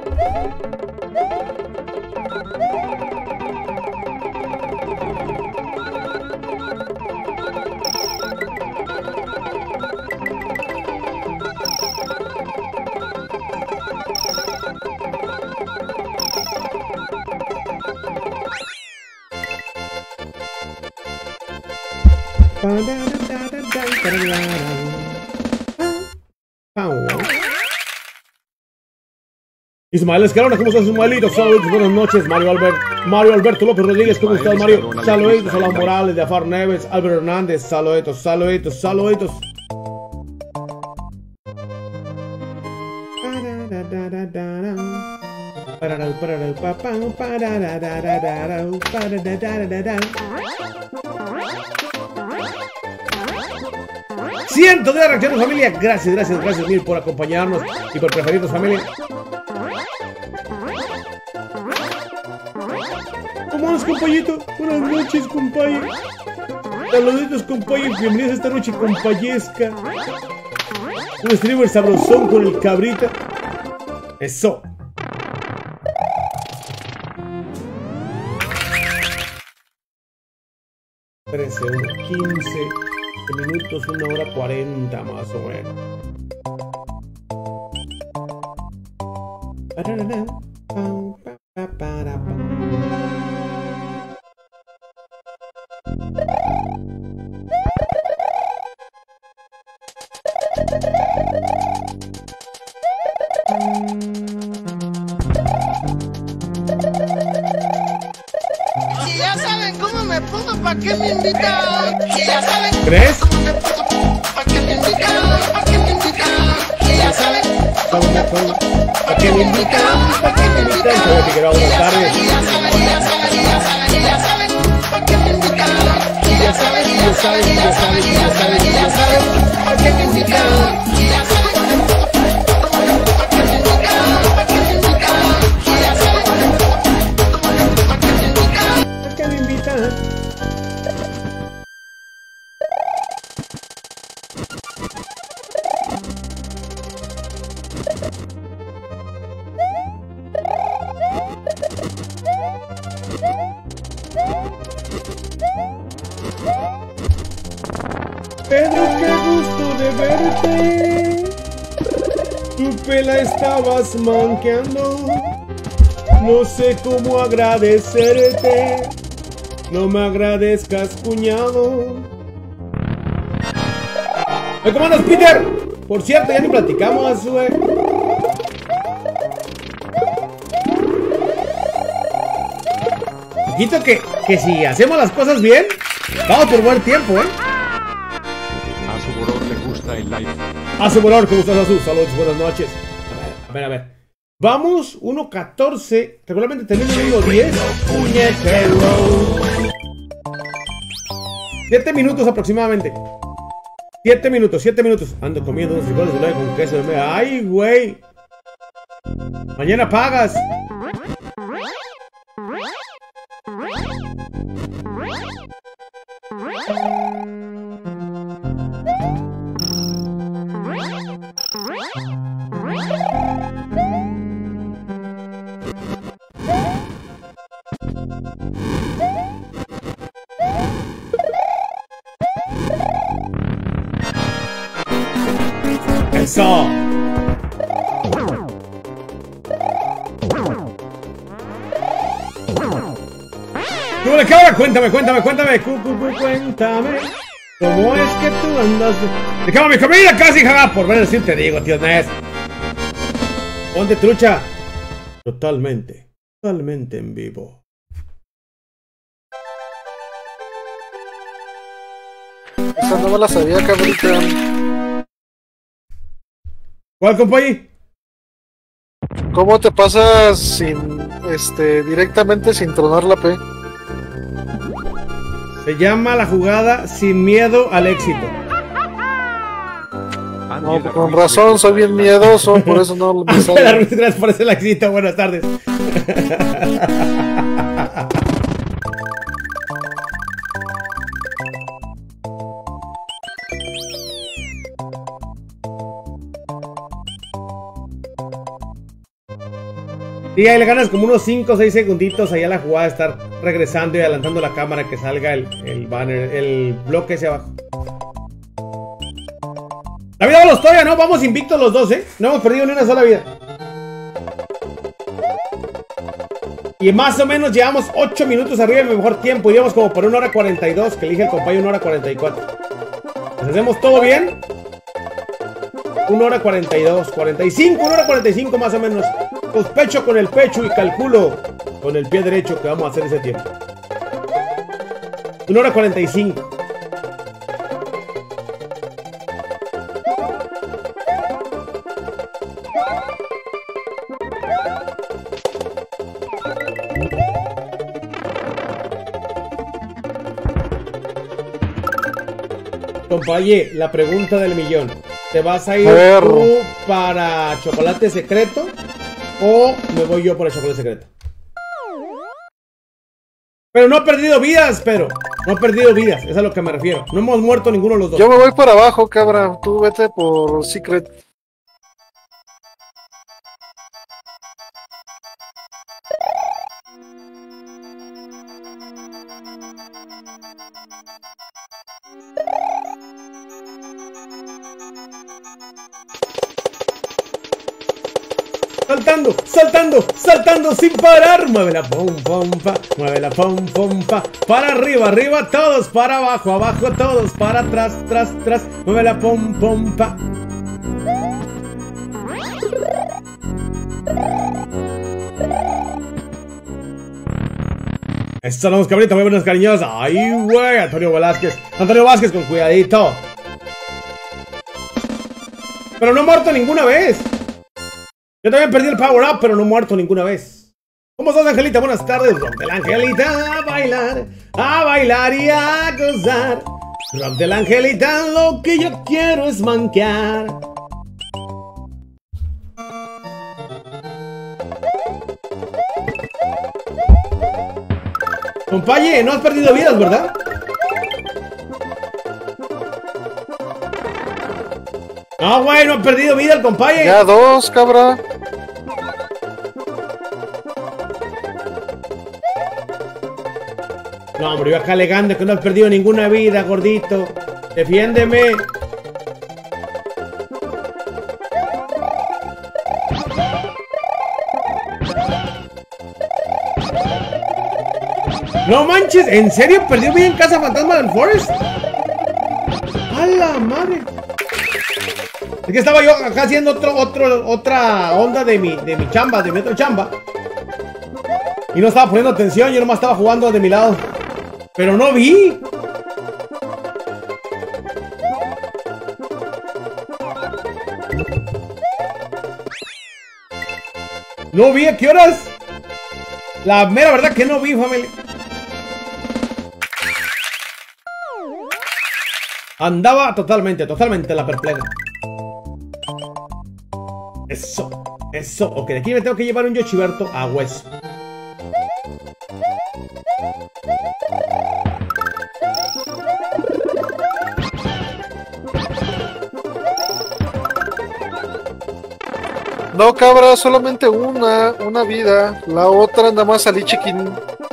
Ismael Escalona, ¿cómo estás, Ismaelito? Saludos, buenas noches, Mario Albert, Mario Alberto López Rodríguez, ¿cómo estás, Mario? Saluditos, Salam Morales, de Afar Neves, Albert Hernández, saluditos, saluditos, saluditos. Cientos de reacciones, familia. Gracias, gracias, gracias mil por acompañarnos y por preferirnos, familia. ¿Cómo andas, compayito? Buenas noches, compay. Saluditos, compay. Bienvenidos a esta noche, compayesca. Un streamer sabrosón con el cabrita. Eso. trece, quince minutos, una hora cuarenta más o menos.
Si ya saben cómo me pongo, ¿para qué me invitan? Si ya saben.
¿Crees?
¿Para qué me invitan? ¿Para qué me invitan? Si ya saben.
¿Cómo me pongo? ¿Para qué me invitan? ¿Para qué me invitan? Sabes que quiero buenas tardes.
Si ya saben, si ya saben, si ya saben, si ya saben. ¿Para qué me invitan? Si ya saben, si ya saben, si ya saben, si ya saben, si ya saben. ¿Para qué me invitan? Si ya saben.
Pedro, qué gusto de verte. Tu pela estabas manqueando. No sé cómo agradecerte. No me agradezcas, cuñado. ¿Cómo andas, Peter? Por cierto, ya ni platicamos, güey. Poquito que, que si hacemos las cosas bien, vamos por buen tiempo, ¿eh?
A su color le gusta el live.
A su color, ¿cómo estás, Azul? Saludos, buenas noches. A ver, a ver, a ver. Vamos, uno catorce. Regularmente tenemos uno diez. Puñetero. siete minutos aproximadamente. siete minutos, siete minutos. Ando comiendo unos frijoles de nuevo con queso de mea. ¡Ay, güey! Mañana pagas. Eso. ¿Cómo le cabra? Cuéntame, cuéntame, cuéntame. Cu, cu, cu, cuéntame. ¿Cómo es que tú andas? ¡De cama mi comida casi, jaja! Por ver decir te digo, tío Nes. Ponte trucha. Totalmente, totalmente en vivo.
Esa no me la sabía, cabrita.
¿Cuál, compañí?
¿Cómo te pasas sin, este, directamente sin tronar la P?
Se llama la jugada sin miedo al éxito.
No, con razón, soy bien miedoso, por eso no me sale.
Gracias por ese éxito, buenas tardes. Y ahí le ganas como unos cinco o seis segunditos ahí a la jugada de estar regresando y adelantando la cámara que salga el, el banner, el bloque ese abajo. La vida de los todavía no, vamos invictos los dos, ¿eh? No hemos perdido ni una sola vida. Y más o menos llevamos ocho minutos arriba de mi mejor tiempo. Íbamos como por una hora cuarenta y dos, que elige el compañero una hora cuarenta y cuatro. ¿Pues hacemos todo bien? una hora cuarenta y dos, cuarenta y cinco, una hora cuarenta y cinco más o menos. Sospecho con el pecho y calculo con el pie derecho que vamos a hacer ese tiempo. una hora cuarenta y cinco. Compañe, la pregunta del millón. ¿Te vas a ir
Perro.
tú para chocolate secreto o me voy yo por el chocolate secreto? Pero no he perdido vidas, pero no he perdido vidas, es a lo que me refiero. No hemos muerto ninguno de los dos.
Yo me voy por abajo, cabra. Tú vete por Secret.
Saltando, saltando, saltando sin parar. Mueve la pom pom pa, mueve la pom pom pa. Para arriba, arriba, todos para abajo, abajo, todos para atrás, tras, tras. Mueve la pom pom pa. Eso no, cabrita, muy buenas cariñosas. Ay, güey, Antonio Velázquez. Antonio Vázquez con cuidadito. Pero no he muerto ninguna vez. Yo también perdí el power up, pero no he muerto ninguna vez. ¿Cómo estás, Angelita? Buenas tardes. Rock de la Angelita a bailar, a bailar y a gozar. Rock de la Angelita, lo que yo quiero es manquear. Compañe, no has perdido vidas, ¿verdad? No, güey, no ha perdido vida el compañe.
Ya dos, cabra.
No, hombre, yo acá alegando que no has perdido ninguna vida, gordito. Defiéndeme. No manches, ¿en serio perdió bien Casa Fantasma del Forest? ¡A la madre! Es que estaba yo acá haciendo otro, otro, otra onda de mi, de mi chamba, de mi otra chamba. Y no estaba poniendo atención, yo nomás estaba jugando de mi lado. Pero no vi. No vi, ¿a qué horas? La mera verdad que no vi, familia. Andaba totalmente, totalmente la perpleja. Eso, eso. Ok, de aquí me tengo que llevar un Yoshiberto a hueso.
No, cabra, solamente una, una vida. La otra nada más salí chiquín.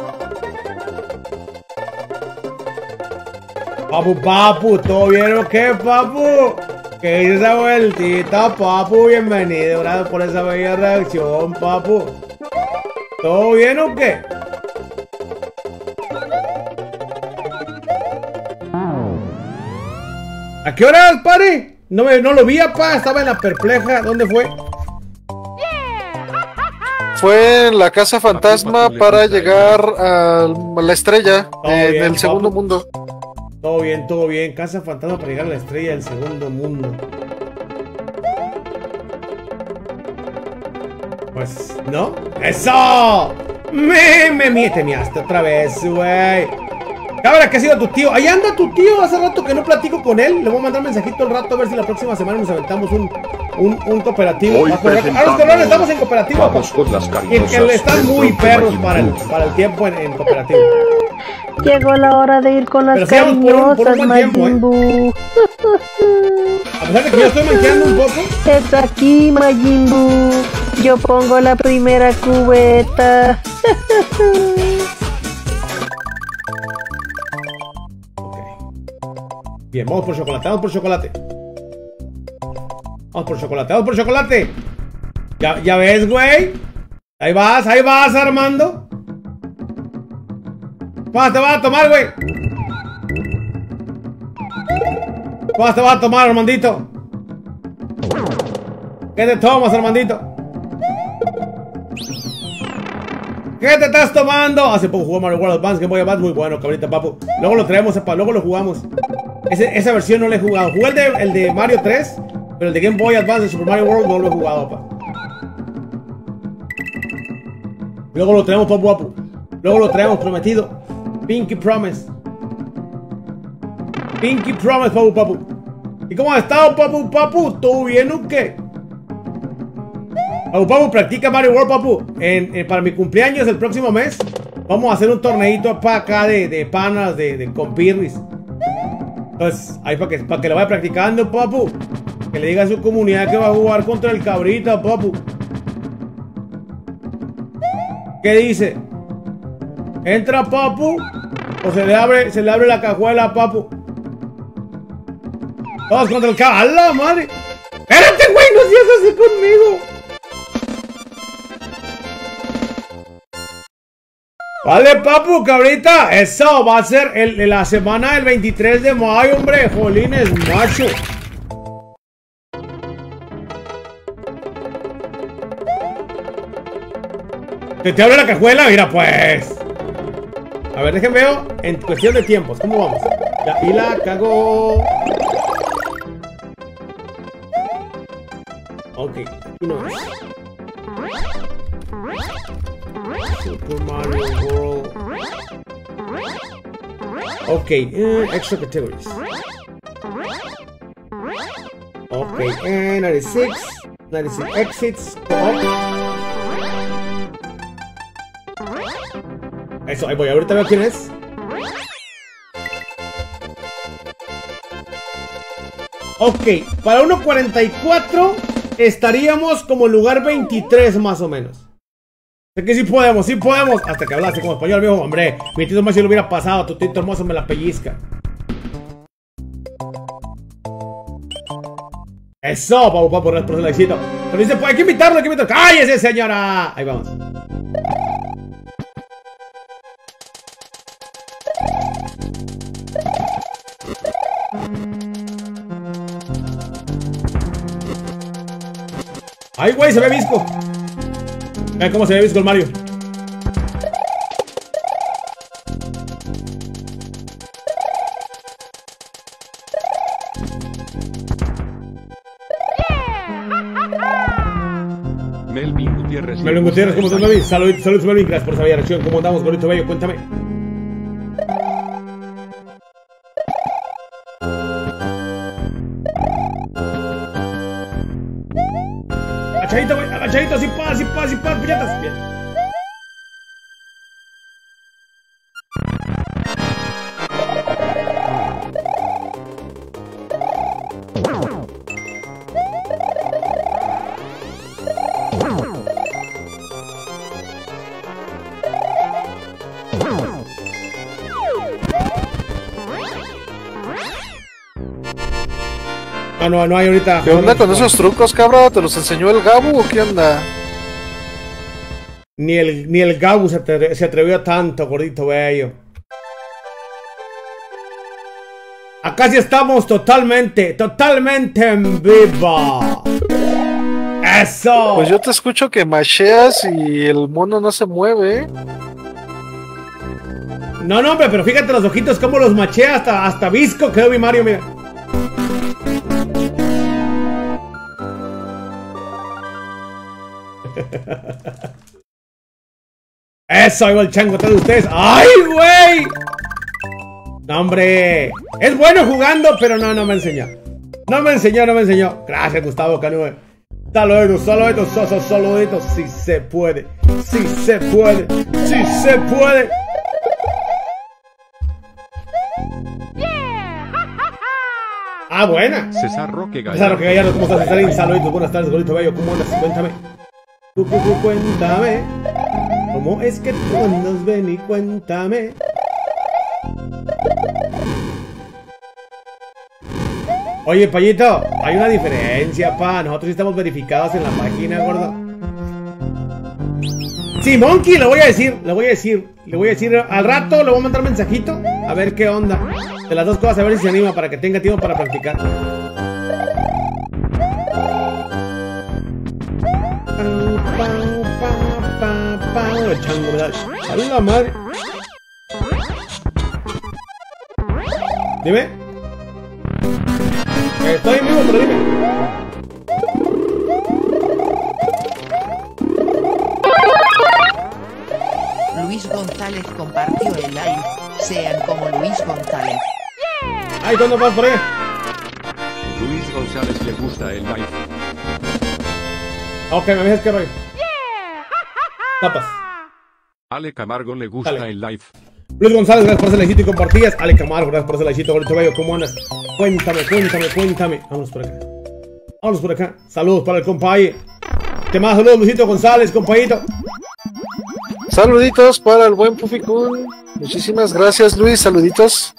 Papu, papu, ¿todo bien o qué, papu? ¿Qué hizo esa vueltita, papu? Bienvenido, gracias por esa bella reacción, papu. ¿Todo bien o qué? ¿A qué horas, pare? No, me, no lo vi, papá, estaba en la perpleja. ¿Dónde fue?
Fue en la Casa Fantasma para llegar a la estrella en
bien,
el segundo
papu.
mundo.
Todo bien, todo bien. Casa Fantasma para llegar a la estrella del segundo mundo. Pues, ¿no? ¡Eso! Me, me, me, te miaste otra vez, güey. Cabra, ¿qué ha sido tu tío? Ahí anda tu tío, hace rato que no platico con él. Le voy a mandar un mensajito al rato a ver si la próxima semana nos aventamos un, un, un cooperativo.
Hoy
Ah, los colores estamos en cooperativo.
Vamos
papá.
con las
Y
cariñosas.
que están muy
del
perros
Majin
para el,
Buu.
para el tiempo en, en cooperativo.
Llegó la hora de ir con las
Pero sigamos por un- por un
cariñosas,
buen tiempo,
Majin Buu.
A pesar de que yo estoy manqueando un poco.
Es aquí, Majin Buu. Yo pongo la primera cubeta.
Bien, vamos por chocolate, vamos por chocolate. Vamos por chocolate, vamos por chocolate. Ya, ya ves, güey. Ahí vas, ahí vas, Armando. ¿Cuánto te vas a tomar, güey? ¿Cuánto te vas a tomar, Armandito? ¿Qué te tomas, Armandito? ¿Qué te estás tomando? Hace poco jugó Mario World Advance, Game Boy Advance, muy bueno, cabrita, papu. Luego lo traemos, sepa, luego lo jugamos. Ese, esa versión no la he jugado. Jugué el de, el de Mario tres, pero el de Game Boy Advance de Super Mario World no lo he jugado, pa. Luego lo traemos, papu, papu. Luego lo traemos, prometido. Pinky Promise. Pinky Promise, papu, papu. ¿Y cómo has estado, papu, papu? ¿Todo bien o qué? Papu, papu, practica Mario World, papu. En, en, para mi cumpleaños el próximo mes vamos a hacer un torneito para acá de, de panas, de, de compirris. Entonces, ahí para que, para que lo vaya practicando, papu. Que le diga a su comunidad que va a jugar contra el cabrita, papu. ¿Qué dice? ¿Entra, papu? ¿O se le abre, se le abre la cajuela, papu? Todos contra el cabrita. ¡A la madre! ¡Espérate, güey! ¡No seas así conmigo! Vale, papu, cabrita. Eso va a ser el, la semana del veintitrés de mayo, hombre. Jolines, macho. ¿Te, te abre la cajuela? Mira, pues. A ver, déjenme ver en cuestión de tiempos. ¿Cómo vamos? Ya, y la cagó. Ok, aquí no es. Super Mario World. Ok, uh, extra categories. Ok, and ninety-six. ninety-six exits. Eso, ahí voy, ahorita veo quién es. Ok, para uno cuarenta y cuatro estaríamos como lugar veintitrés más o menos. Sé que sí podemos, sí podemos. Hasta que hablaste como español, viejo. Hombre, mi tito más si lo hubiera pasado. Tu tito hermoso me la pellizca. Eso, Pau Pau, por el éxito. Pero dice, pues hay que invitarlo, hay que invitarlo. ¡Cállese, señora! Ahí vamos. ¡Ay, güey! Se ve visco. Vean cómo se ve visco el Mario.
Melvin Gutiérrez.
Melvin Gutiérrez, ¿cómo estás, Melvin? Saludos, saludos, Melvin. Gracias por esa bella reacción. ¿Cómo andamos, gordito bello? Cuéntame. Agachadito, güey. Agachadito, sin paz, sin paz, sin paz, puñetas. Bien. No, no, no hay ahorita.
¿Qué onda con esos trucos, cabra? ¿Te los enseñó el Gabu o qué onda?
Ni el, ni el Gabu se, atre se atrevió a tanto, gordito bello. Acá sí estamos totalmente, totalmente en vivo. ¡Eso!
Pues yo te escucho que macheas y el mono no se mueve.
No, no, hombre, pero fíjate los ojitos cómo los machea hasta, hasta visco quedó mi Mario, mira. Eso, ahí va el chango atrás de ustedes. ¡Ay, güey! No, hombre. Es bueno jugando, pero no, no me enseñó. No me enseñó, no me enseñó. Gracias, Gustavo Canue. Saluditos, saluditos, saluditos, saluditos. Si se puede. Si se puede. Si se puede. Ah, buena.
César Roque Gallardo.
César Roque Gallardo, ¿cómo estás, Cesarín? Saluditos, buenas tardes, gordito bello. ¿Cómo andas? Cuéntame. Cu, cu, cu, cuéntame. ¿Cómo es que tú andas? Ven y cuéntame. Oye, Payito, hay una diferencia, pa. Nosotros sí estamos verificados en la página, gordo. Sí, Monkey, le voy a decir, le voy a decir, le voy a decir al rato, le voy a mandar mensajito, a ver qué onda. De las dos cosas, a ver si se anima para que tenga tiempo para practicar. El chango, ¿verdad? ¡A la madre! Dime. Estoy en vivo, pero dime.
Luis González compartió el live. Sean como Luis González.
¡Ay, ¿cuándo vas por ahí?
Luis González le gusta el live.
Ok, me avisas que rollo. Tapas.
Ale Camargo le gusta
Dale.
el live.
Luis González, gracias por ese likecito y compartías. Ale Camargo, gracias por ese likecito, gordito bello. ¿Cómo andas? Cuéntame, cuéntame, cuéntame. Vámonos por acá. Vámonos por acá. Saludos para el compañero. ¿Qué más? Saludos, Luisito González, compañito.
Saluditos para el buen Pufikun. Muchísimas gracias, Luis. Saluditos.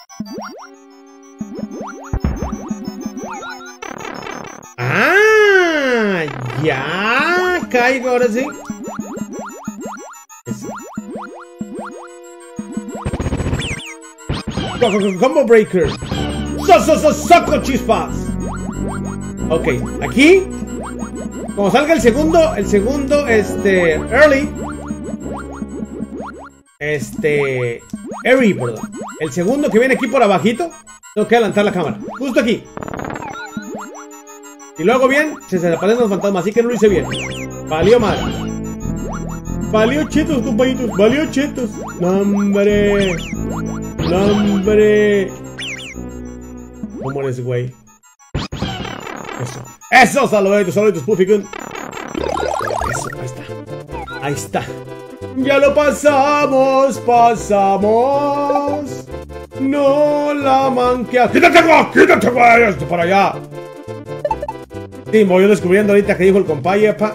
Ah, ya caigo ahora sí. Eso. Combo Breaker. So, so, so, saco chispas. Ok, aquí. Como salga el segundo, el segundo, este, early. Este, Early, perdón. El segundo que viene aquí por abajito. Tengo que adelantar la cámara. Justo aquí. Y luego bien, se desaparecen los fantasmas, así que no lo hice bien. Valió mal. Valió chetos, compañitos. Valió chetos. No, hombre. No, hombre. ¿Cómo eres, güey? Eso. Eso, saluditos, saluditos, Pufikun. Eso, ahí está. Ahí está. Ya lo pasamos, pasamos. No la manqueas. ¡Quítate, güey! ¡Quítate, güey! Esto para allá. Sí, me voy descubriendo ahorita que dijo el compaye, pa.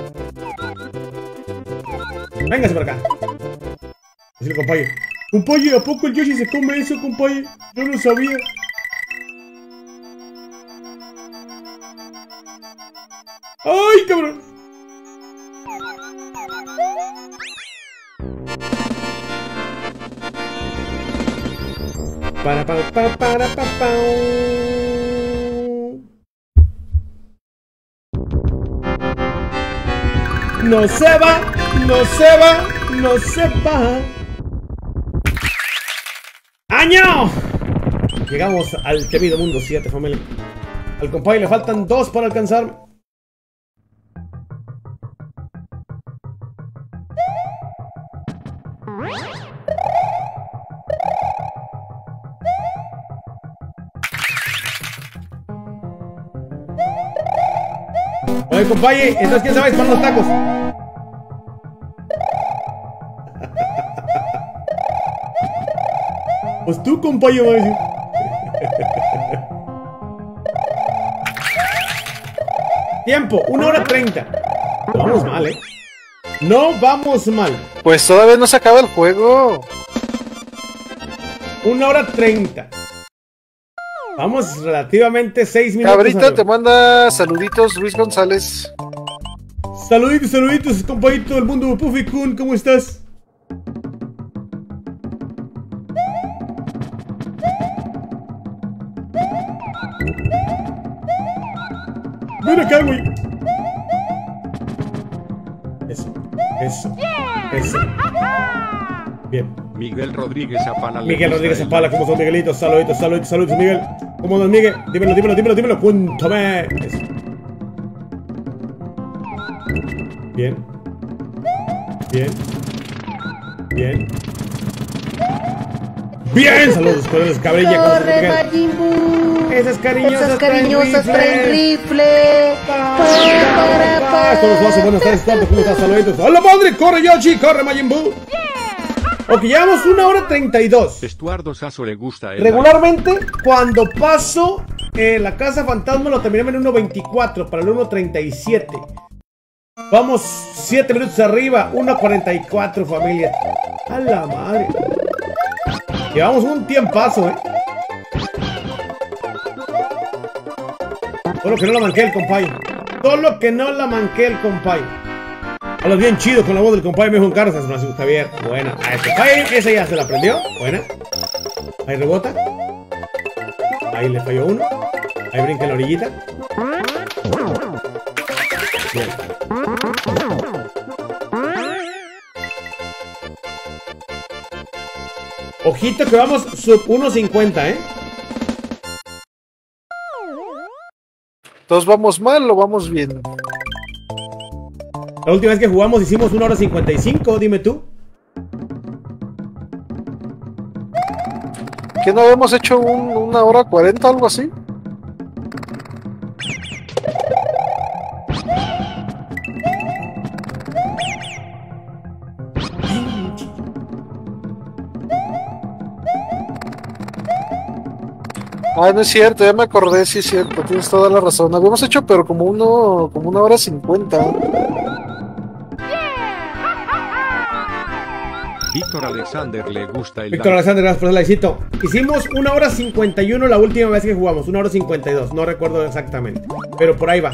Véngase para acá. Dice el compaye. Compaye, ¿a poco el Yoshi se come eso, compaye? Yo no sabía. ¡Ay, cabrón! Para, para, para, para, para, para. No se va, no se va, no se va. ¡Año! Llegamos al temido mundo siete, familia. Al compadre le faltan dos para alcanzarme. Oye, compadre, entonces ¿quién sabe para los tacos? Pues tú, compadre, va a decir. Tiempo, una hora treinta. No vamos mal, eh. No vamos mal.
Pues todavía no se acaba el juego.
Una hora treinta. Vamos relativamente seis minutos.
Cabrita te manda saluditos Luis González.
Saluditos, saluditos, compadrito del mundo Puffy Kun, ¿cómo estás? Ven acá, güey. Eso, eso, eso. Bien.
Miguel Rodríguez Zapala.
Miguel Rodríguez Zapala, ¿cómo son, Miguelitos? Saluditos, saluditos, saluditos, Miguel. ¿Cómo andas, Miguel? Dímelo, dímelo, dímelo, dímelo. Cuéntame. Eso. Bien. Bien. Bien. Bien. Saludos con esas cabrillas.
Corre, Majin Buu.
Esas cariñosas,
Esas cariñosas traen rifle.
Esto los hace. Buenas tardes, tanto. ¿Cómo estás? Saluditos. ¡Hola, madre! ¡Corre, Yoshi! ¡Corre, Majin Buu! Ok, llevamos una hora treinta y dos.
Estuardo Sasso le gusta el
Regularmente, like. Cuando paso eh, la casa fantasma lo terminamos en uno veinticuatro para el uno treinta y siete. Vamos siete minutos arriba, uno cuarenta y cuatro, familia. A la madre. Llevamos un tiempazo, eh. Todo lo que no la manqué el compay. Todo lo que no la manqué el compay. Hablas bien chido con la voz del compadre Mejor Carlos, San Francisco Javier. Buena. A este compadre, esa ya se la aprendió. Buena. Ahí rebota. Ahí le falló uno. Ahí brinca en la orillita. Bien. Ojito que vamos sub uno cincuenta, ¿eh?
¿Todos vamos mal o vamos bien?
La última vez que jugamos hicimos una hora cincuenta y cinco, dime tú.
¿Qué no habíamos hecho un, una hora cuarenta o algo así? Ah, no es cierto, ya me acordé, sí es cierto, tienes toda la razón. Habíamos hecho pero como uno, como una hora cincuenta.
Víctor Alexander le gusta el
Víctor Alexander, gracias por el likecito. Hicimos una hora cincuenta y uno la última vez que jugamos, una hora cincuenta y dos, no recuerdo exactamente, pero por ahí va.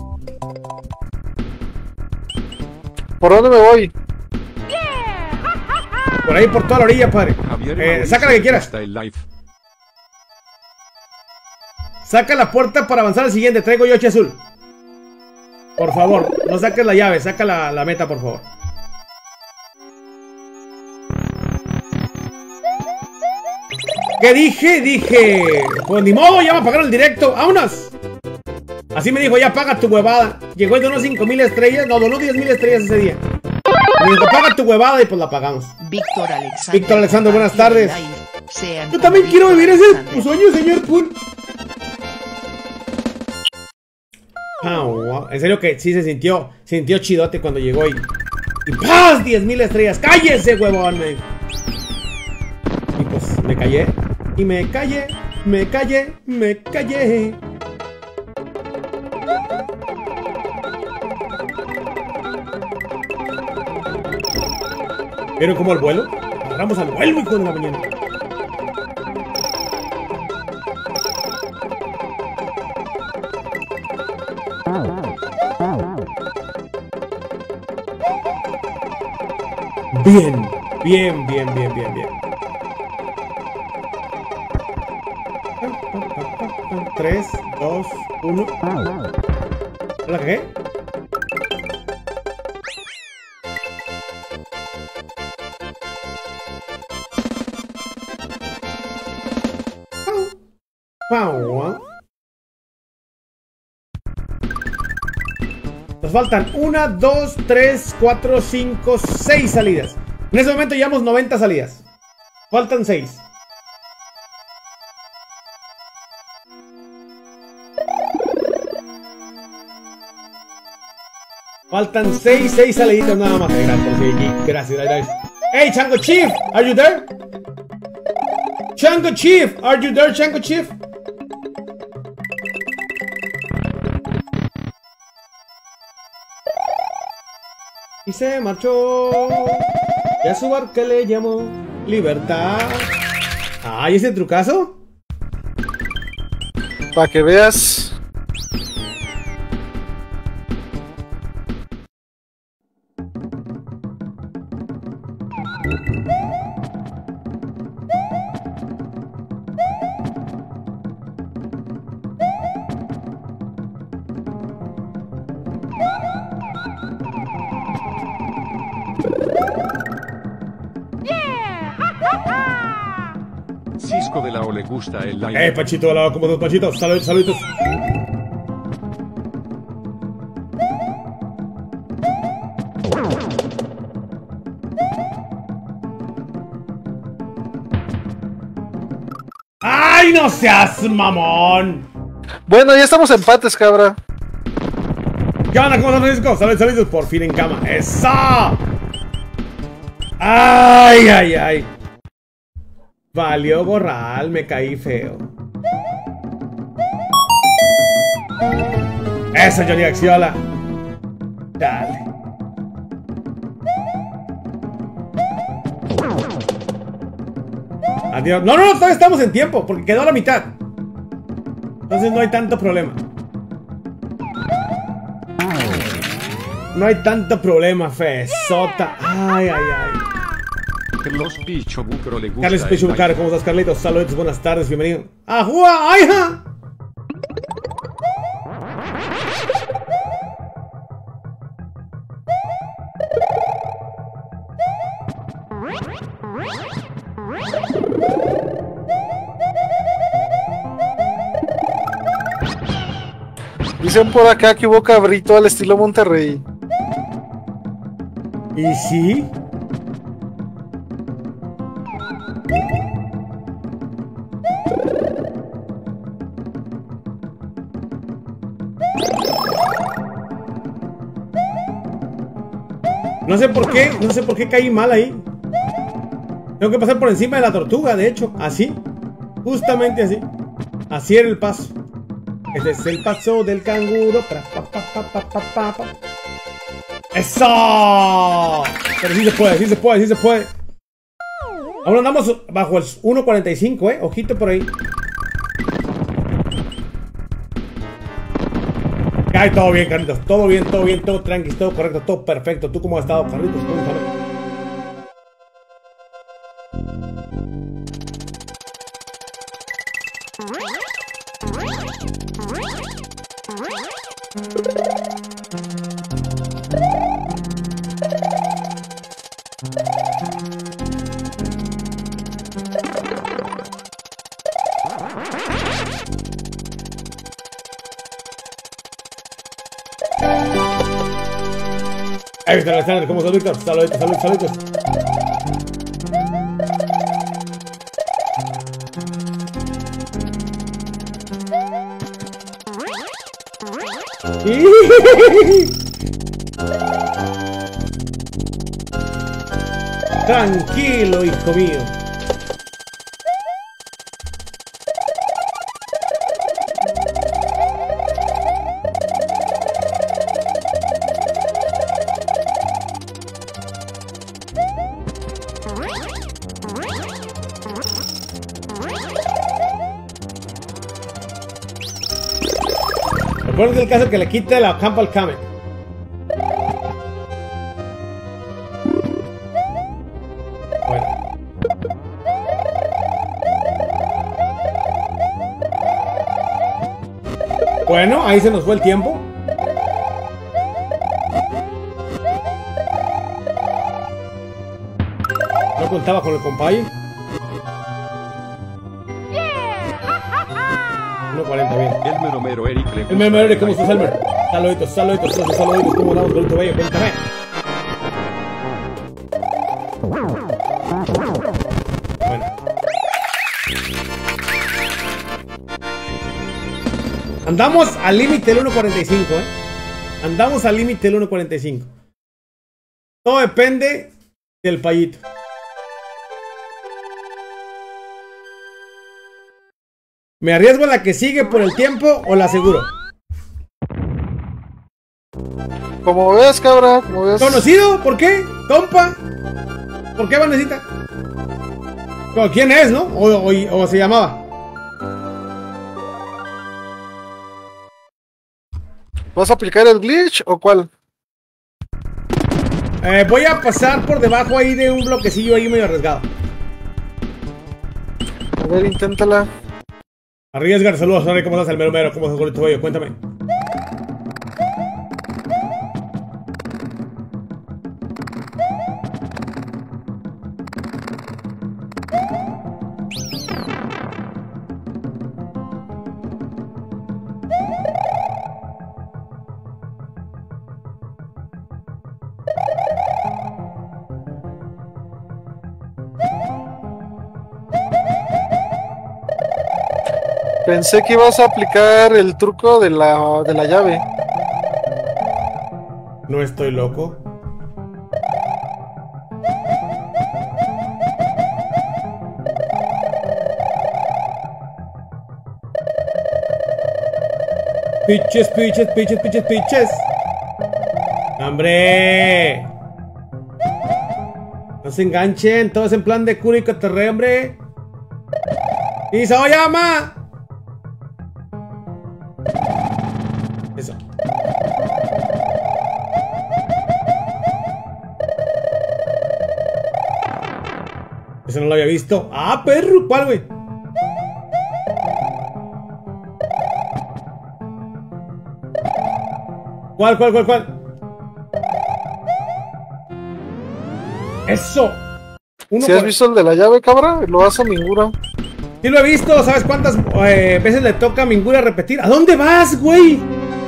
¿Por dónde me voy?
Por ahí, por toda la orilla, padre. Eh, saca la que quieras. Saca la puerta para avanzar al siguiente. Traigo Yoshi azul. Por favor, no saques la llave. Saca la, la meta, por favor. ¿Qué dije? Dije... Pues ni modo, ya me apagaron el directo. ¡Vámonos! Así me dijo, ya paga tu huevada. Llegó y donó cinco mil estrellas. No, donó diez mil estrellas ese día. Me dijo, paga tu huevada y pues la pagamos.
Víctor Alexander.
Víctor Alexander, buenas tardes. Yo también quiero vivir ese sueño, señor Kun. Ah, wow. En serio que sí se sintió, se sintió chidote cuando llegó y... y ¡paz! diez mil estrellas. ¡Cállese, huevón! Me... Y pues me callé. Y me callé, me callé, me callé. ¿Vieron cómo el vuelo? Agarramos al vuelo, hijo de la mañana. Bien, bien, bien, bien, bien, bien. tres, dos, uno. ¿La cagué? Pau. Nos faltan una, dos, tres, cuatro, cinco, seis salidas. En ese momento llevamos noventa salidas. Faltan seis. Faltan seis, seis saliditas nada más. Gracias, gracias, gracias. Hey, Chango Chief, are you there? Chango Chief, are you there, Chango Chief? Y se marchó. Y a su barca le llamó Libertad. Ay, ese trucazo.
Para que veas.
Cisco de la O le gusta el live.
Eh, Pachito, hola, ¿cómo estás, Pachito? Saludos, saludos. ¡Ay, no seas mamón!
Bueno, ya estamos empates, cabra.
¿Qué onda? ¿Cómo estás, Francisco? Saludos, saludos. Por fin en cama. ¡Esa! ¡Ay, ay, ay! Valió gorral, me caí feo. Eso, Johnny Axiola. Dale. Adiós. No, no, no, todavía estamos en tiempo, porque quedó a la mitad. Entonces no hay tanto problema. No hay tanto problema, fe. Sota. Ay, ay, ay.
Carlos Picho Bucro le gusta.
Carlos Picho Bucro, ¿cómo estás, Carlitos? Saludos, buenas tardes, bienvenido. ¡Ajua! ¡Ay, ja!
Dicen por acá que hubo cabrito al estilo Monterrey.
¿Y sí? No sé por qué, no sé por qué caí mal ahí. Tengo que pasar por encima de la tortuga, de hecho, así. Justamente así. Así era el paso. Ese es el paso del canguro. ¡Eso! Pero sí se puede, sí se puede, sí se puede. Ahora andamos bajo el uno cuarenta y cinco, eh. Ojito por ahí. Ay, todo bien, Carlitos. Todo bien, todo bien, todo tranqui, todo correcto, todo perfecto. ¿Tú cómo has estado, Carlitos? Cuéntame. Ahí está Alexander, ¿cómo estás, Víctor? Saluditos, saluditos, saluditos. Tranquilo, hijo mío. Recuerda el caso que le quite la campa al Kamek. Bueno, ahí se nos fue el tiempo. No contaba con el compañero. uno cuarenta, bien.
El mero mero Eric le
El mero mero Eric, ¿cómo estás, Elmer? Saluditos, saluditos, saluditos, saluditos. ¿Cómo andamos, Golito Bello? Cuéntame. Bueno. Andamos al límite del uno cuarenta y cinco, ¿eh? Andamos al límite del uno cuarenta y cinco. Todo depende del payito. ¿Me arriesgo a la que sigue por el tiempo o la aseguro?
Como ves, cabra, como ves.
¿Conocido? ¿Por qué? ¿Compa? ¿Por qué Vanesita? ¿Quién es, no? O, o, o se llamaba.
¿Vas a aplicar el glitch o cuál?
Eh, voy a pasar por debajo ahí de un bloquecillo ahí medio arriesgado.
A ver, inténtala.
Arriesgar, saludos, Sonic, ¿cómo estás? El mero mero, ¿cómo estás, Golito Bello? Cuéntame.
Pensé que ibas a aplicar el truco de la, de la llave.
No estoy loco. Piches, piches, piches, piches, piches. ¡Hombre! No se enganchen, todo es en plan de cura y cotorreo, hombre. ¡Y se llama! Eso. Eso no lo había visto. ¡Ah, perro! ¿Cuál, güey? ¿Cuál, cuál, cuál, cuál? ¡Eso!
Uno ¿Si has visto el de la llave, cabra? Lo hace Mingura.
Sí lo he visto. ¿Sabes cuántas eh, veces le toca a Mingura repetir? ¿A dónde vas, güey?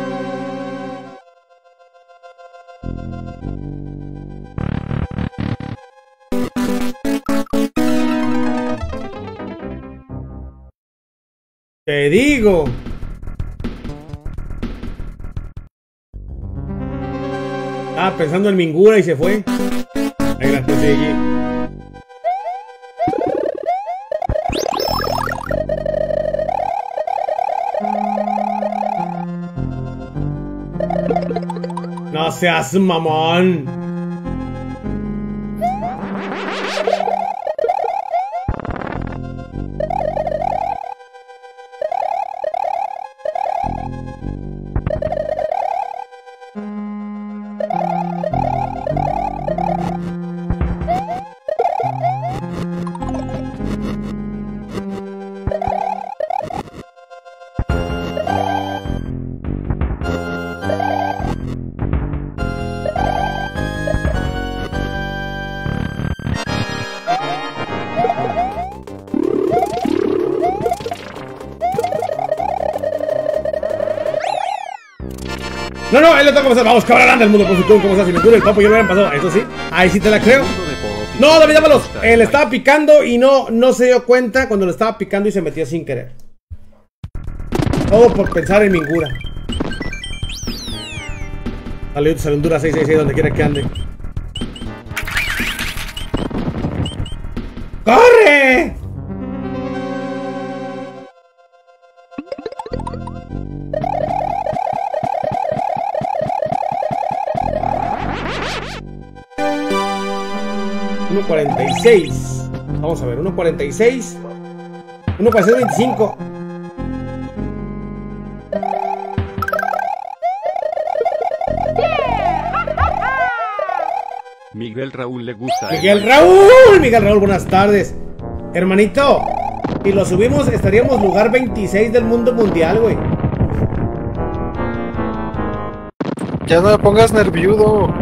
Te digo. Estaba pensando en Mingura y se fue. Ahí la conseguí. No seas mamón. No, no, él le toca pasar. Vamos, cabra grande, el mundo por su turno. ¿Cómo estás? Si me cura el papo, ya lo hubieran pasado. Eso sí, ahí sí te la creo. No, David Ábalos. Él le estaba picando y no, no se dio cuenta cuando le estaba picando y se metió sin querer. Todo por pensar en Mingura. Saludos a Honduras seis seis seis, donde quiera que ande. ¡Corre! uno cuarenta y seis. Vamos a ver, uno cuarenta y seis. uno cuarenta y seis, veinticinco.
Miguel Raúl le gusta.
Miguel Raúl, Miguel Raúl, buenas tardes. Hermanito, si lo subimos estaríamos lugar veintiséis del mundo mundial, güey.
Ya no me pongas nerviudo.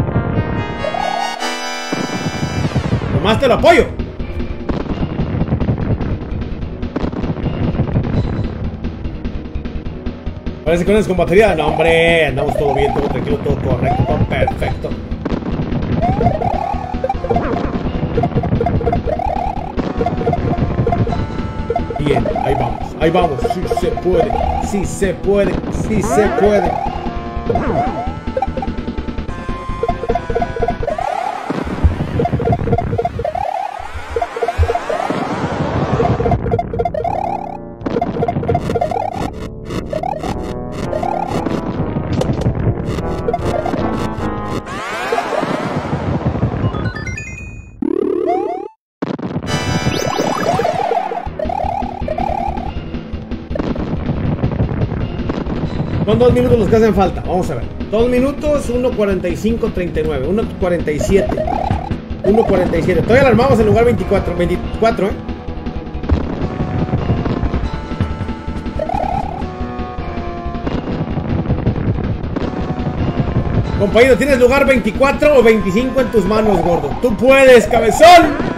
Nomás te lo apoyo. Parece que no es con batería. No, hombre, andamos todo bien, todo tranquilo, todo correcto, todo perfecto. Bien, ahí vamos, ahí vamos. Sí se puede, sí se puede, sí se puede. Son dos minutos los que hacen falta. Vamos a ver. Dos minutos, uno cuarenta y cinco, treinta y nueve. uno cuarenta y siete. uno cuarenta y siete. Todavía la armamos en lugar veinticuatro. veinticuatro, ¿eh? Compañero, ¿tienes lugar veinticuatro o veinticinco en tus manos, gordo? ¡Tú puedes, cabezón!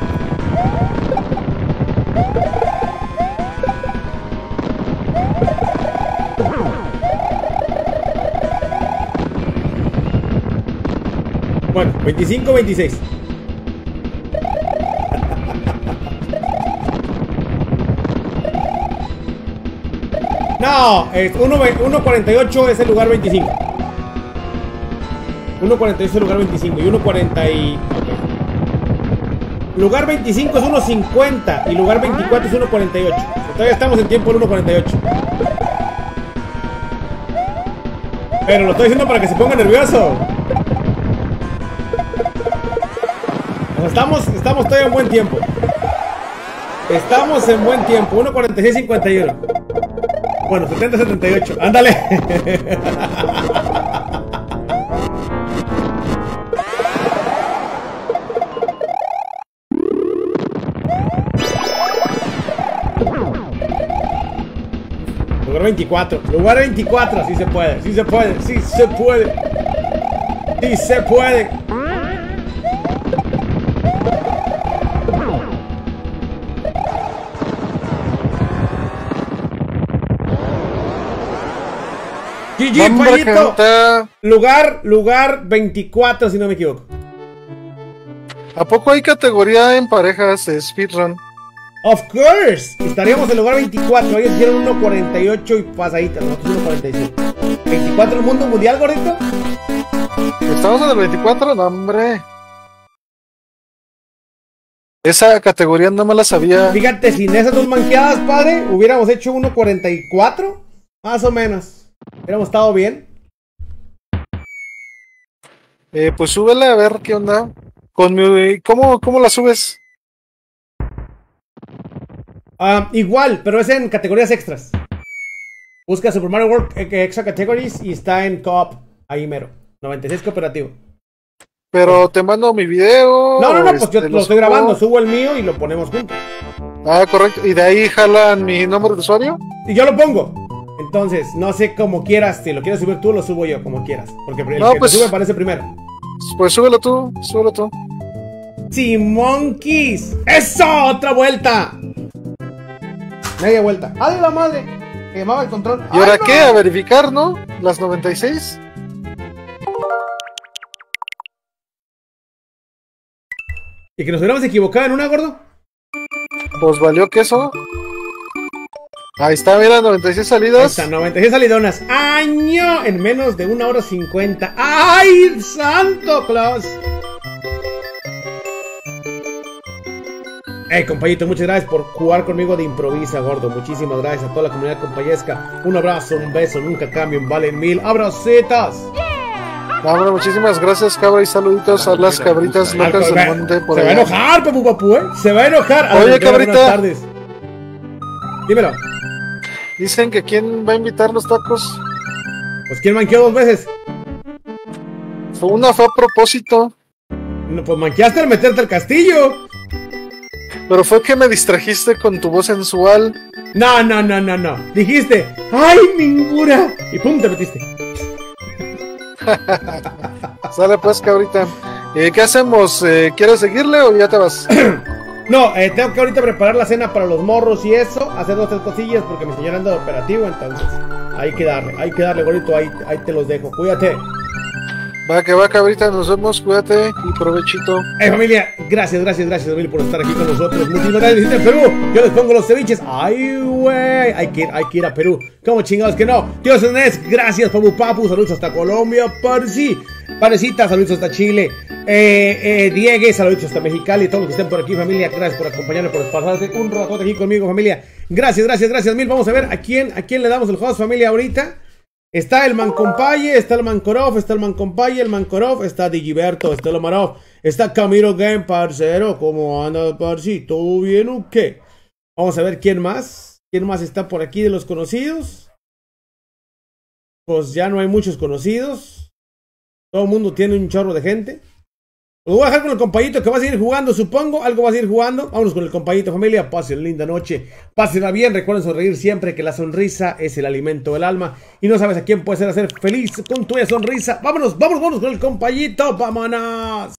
Bueno, veinticinco, veintiséis. No, es uno cuarenta y ocho es el lugar veinticinco. uno cuarenta y ocho es el lugar veinticinco y uno cuarenta y... Okay. Lugar veinticinco es uno cincuenta y lugar veinticuatro es uno cuarenta y ocho. Todavía estamos en tiempo del uno cuarenta y ocho. Pero lo estoy diciendo para que se ponga nervioso. Estamos, estamos todavía en buen tiempo. Estamos en buen tiempo. uno cuarenta y seis, cincuenta y uno. Bueno, setenta, setenta y ocho. Ándale. Lugar veinticuatro. Lugar veinticuatro. Sí se puede. Sí se puede. Sí se puede. Sí se puede. G G, Payito. Lugar, lugar veinticuatro, si no me equivoco.
¿A poco hay categoría en parejas de speedrun?
Of course. Estaríamos en lugar veinticuatro. Ellos hicieron uno cuarenta y ocho y pasadita. Nosotros uno cuarenta y siete. ¿veinticuatro el mundo mundial, gordito?
¿Estamos en el veinticuatro? No, hombre. Esa categoría no me la sabía.
Fíjate, sin esas dos manqueadas, padre, hubiéramos hecho uno cuarenta y cuatro. Más o menos. Hubiéramos estado bien.
Eh, pues súbele a ver qué onda. Con mi, ¿cómo, ¿Cómo la subes?
Uh, igual, pero es en categorías extras. Busca Super Mario World Extra Categories y está en Co-op. Ahí mero. noventa y seis cooperativo.
Pero te mando mi video.
No, no, no, pues
este,
yo lo, lo estoy subo. grabando. Subo el mío y lo ponemos juntos.
Ah, correcto. ¿Y de ahí jalan mi nombre de usuario?
Y yo lo pongo. Entonces, no sé cómo quieras. Si lo quieres subir tú, lo subo yo, como quieras. Porque el
no,
que
pues,
te sube aparece primero.
Pues súbelo tú, súbelo tú.
¡Sí, monkeys! ¡Eso! ¡Otra vuelta! Media vuelta. ¡Ay, la madre! Me llamaba el control.
¿Y ahora
¡Ay,
qué?
no!
¿A verificar, no? ¿Las noventa y seis?
¿Y que nos hubiéramos equivocado en una, gordo?
Pues valió queso. Ahí está, mira, noventa y seis salidas.
Ahí está, noventa y seis salidonas. ¡Año! En menos de una hora cincuenta. ¡Ay, Santo Claus! Hey, compañito, muchas gracias por jugar conmigo de improvisa, gordo. Muchísimas gracias a toda la comunidad compayesca. Un abrazo, un beso, nunca cambien, valen mil. ¡Abracitas!
Hombre, muchísimas gracias, cabra, y saluditos a las cabritas locas del monte por
Se
allá.
va a enojar, Papu Papu, ¿eh? Se va a enojar. A
Oye,
ver,
cabrita.
Buenas tardes. Dímelo.
Dicen que quién va a invitar los tacos.
Pues ¿quién manqueó dos veces?
Una fue a propósito.
No, pues manqueaste al meterte al castillo.
Pero fue que me distrajiste con tu voz sensual.
No, no, no, no, no. Dijiste, ¡ay, mingura! Y pum, te metiste.
Sale pues, cabrita. Eh, ¿Qué hacemos? Eh, ¿Quieres seguirle o ya te vas?
No, eh, tengo que ahorita preparar la cena para los morros y eso, hacer dos tres cosillas porque mi señora anda de operativo, entonces hay que darle, hay que darle, gorito, ahí, ahí te los dejo, cuídate.
Va que va, cabrita, nos vemos, cuídate y provechito.
Eh, familia, gracias, gracias, gracias, mil por estar aquí con nosotros. Muchísimas gracias, visiten Perú. Yo les pongo los ceviches. Ay, güey, hay que ir, hay que ir a Perú. ¿Cómo chingados que no? Tío Cenés, gracias, Papu Papu, saludos hasta Colombia, Parsi. Parecita, saludos hasta Chile. Eh, eh, Diegue, saludos hasta Mexicali. Todos los que estén por aquí, familia, gracias por acompañarme, por pasarse un rato aquí conmigo, familia. Gracias, gracias, gracias, mil. Vamos a ver a quién, a quién le damos el host, familia, ahorita. Está el Mancompaye, está el Mancorov, está el Mancompaye, el Mancorov, está Digiberto, está el Omarov, está Camilo Game, parcero. ¿Cómo anda, parcito? ¿Todo bien o qué? Vamos a ver quién más. ¿Quién más está por aquí de los conocidos? Pues ya no hay muchos conocidos. Todo el mundo tiene un chorro de gente. Los voy a dejar con el compayito que va a seguir jugando, supongo. Algo va a seguir jugando. Vámonos con el compayito, familia. Pasen linda noche. Pásenla bien. Recuerden sonreír siempre, que la sonrisa es el alimento del alma. Y no sabes a quién puedes hacer feliz con tu sonrisa. Vámonos, vámonos, vámonos con el compayito. Vámonos.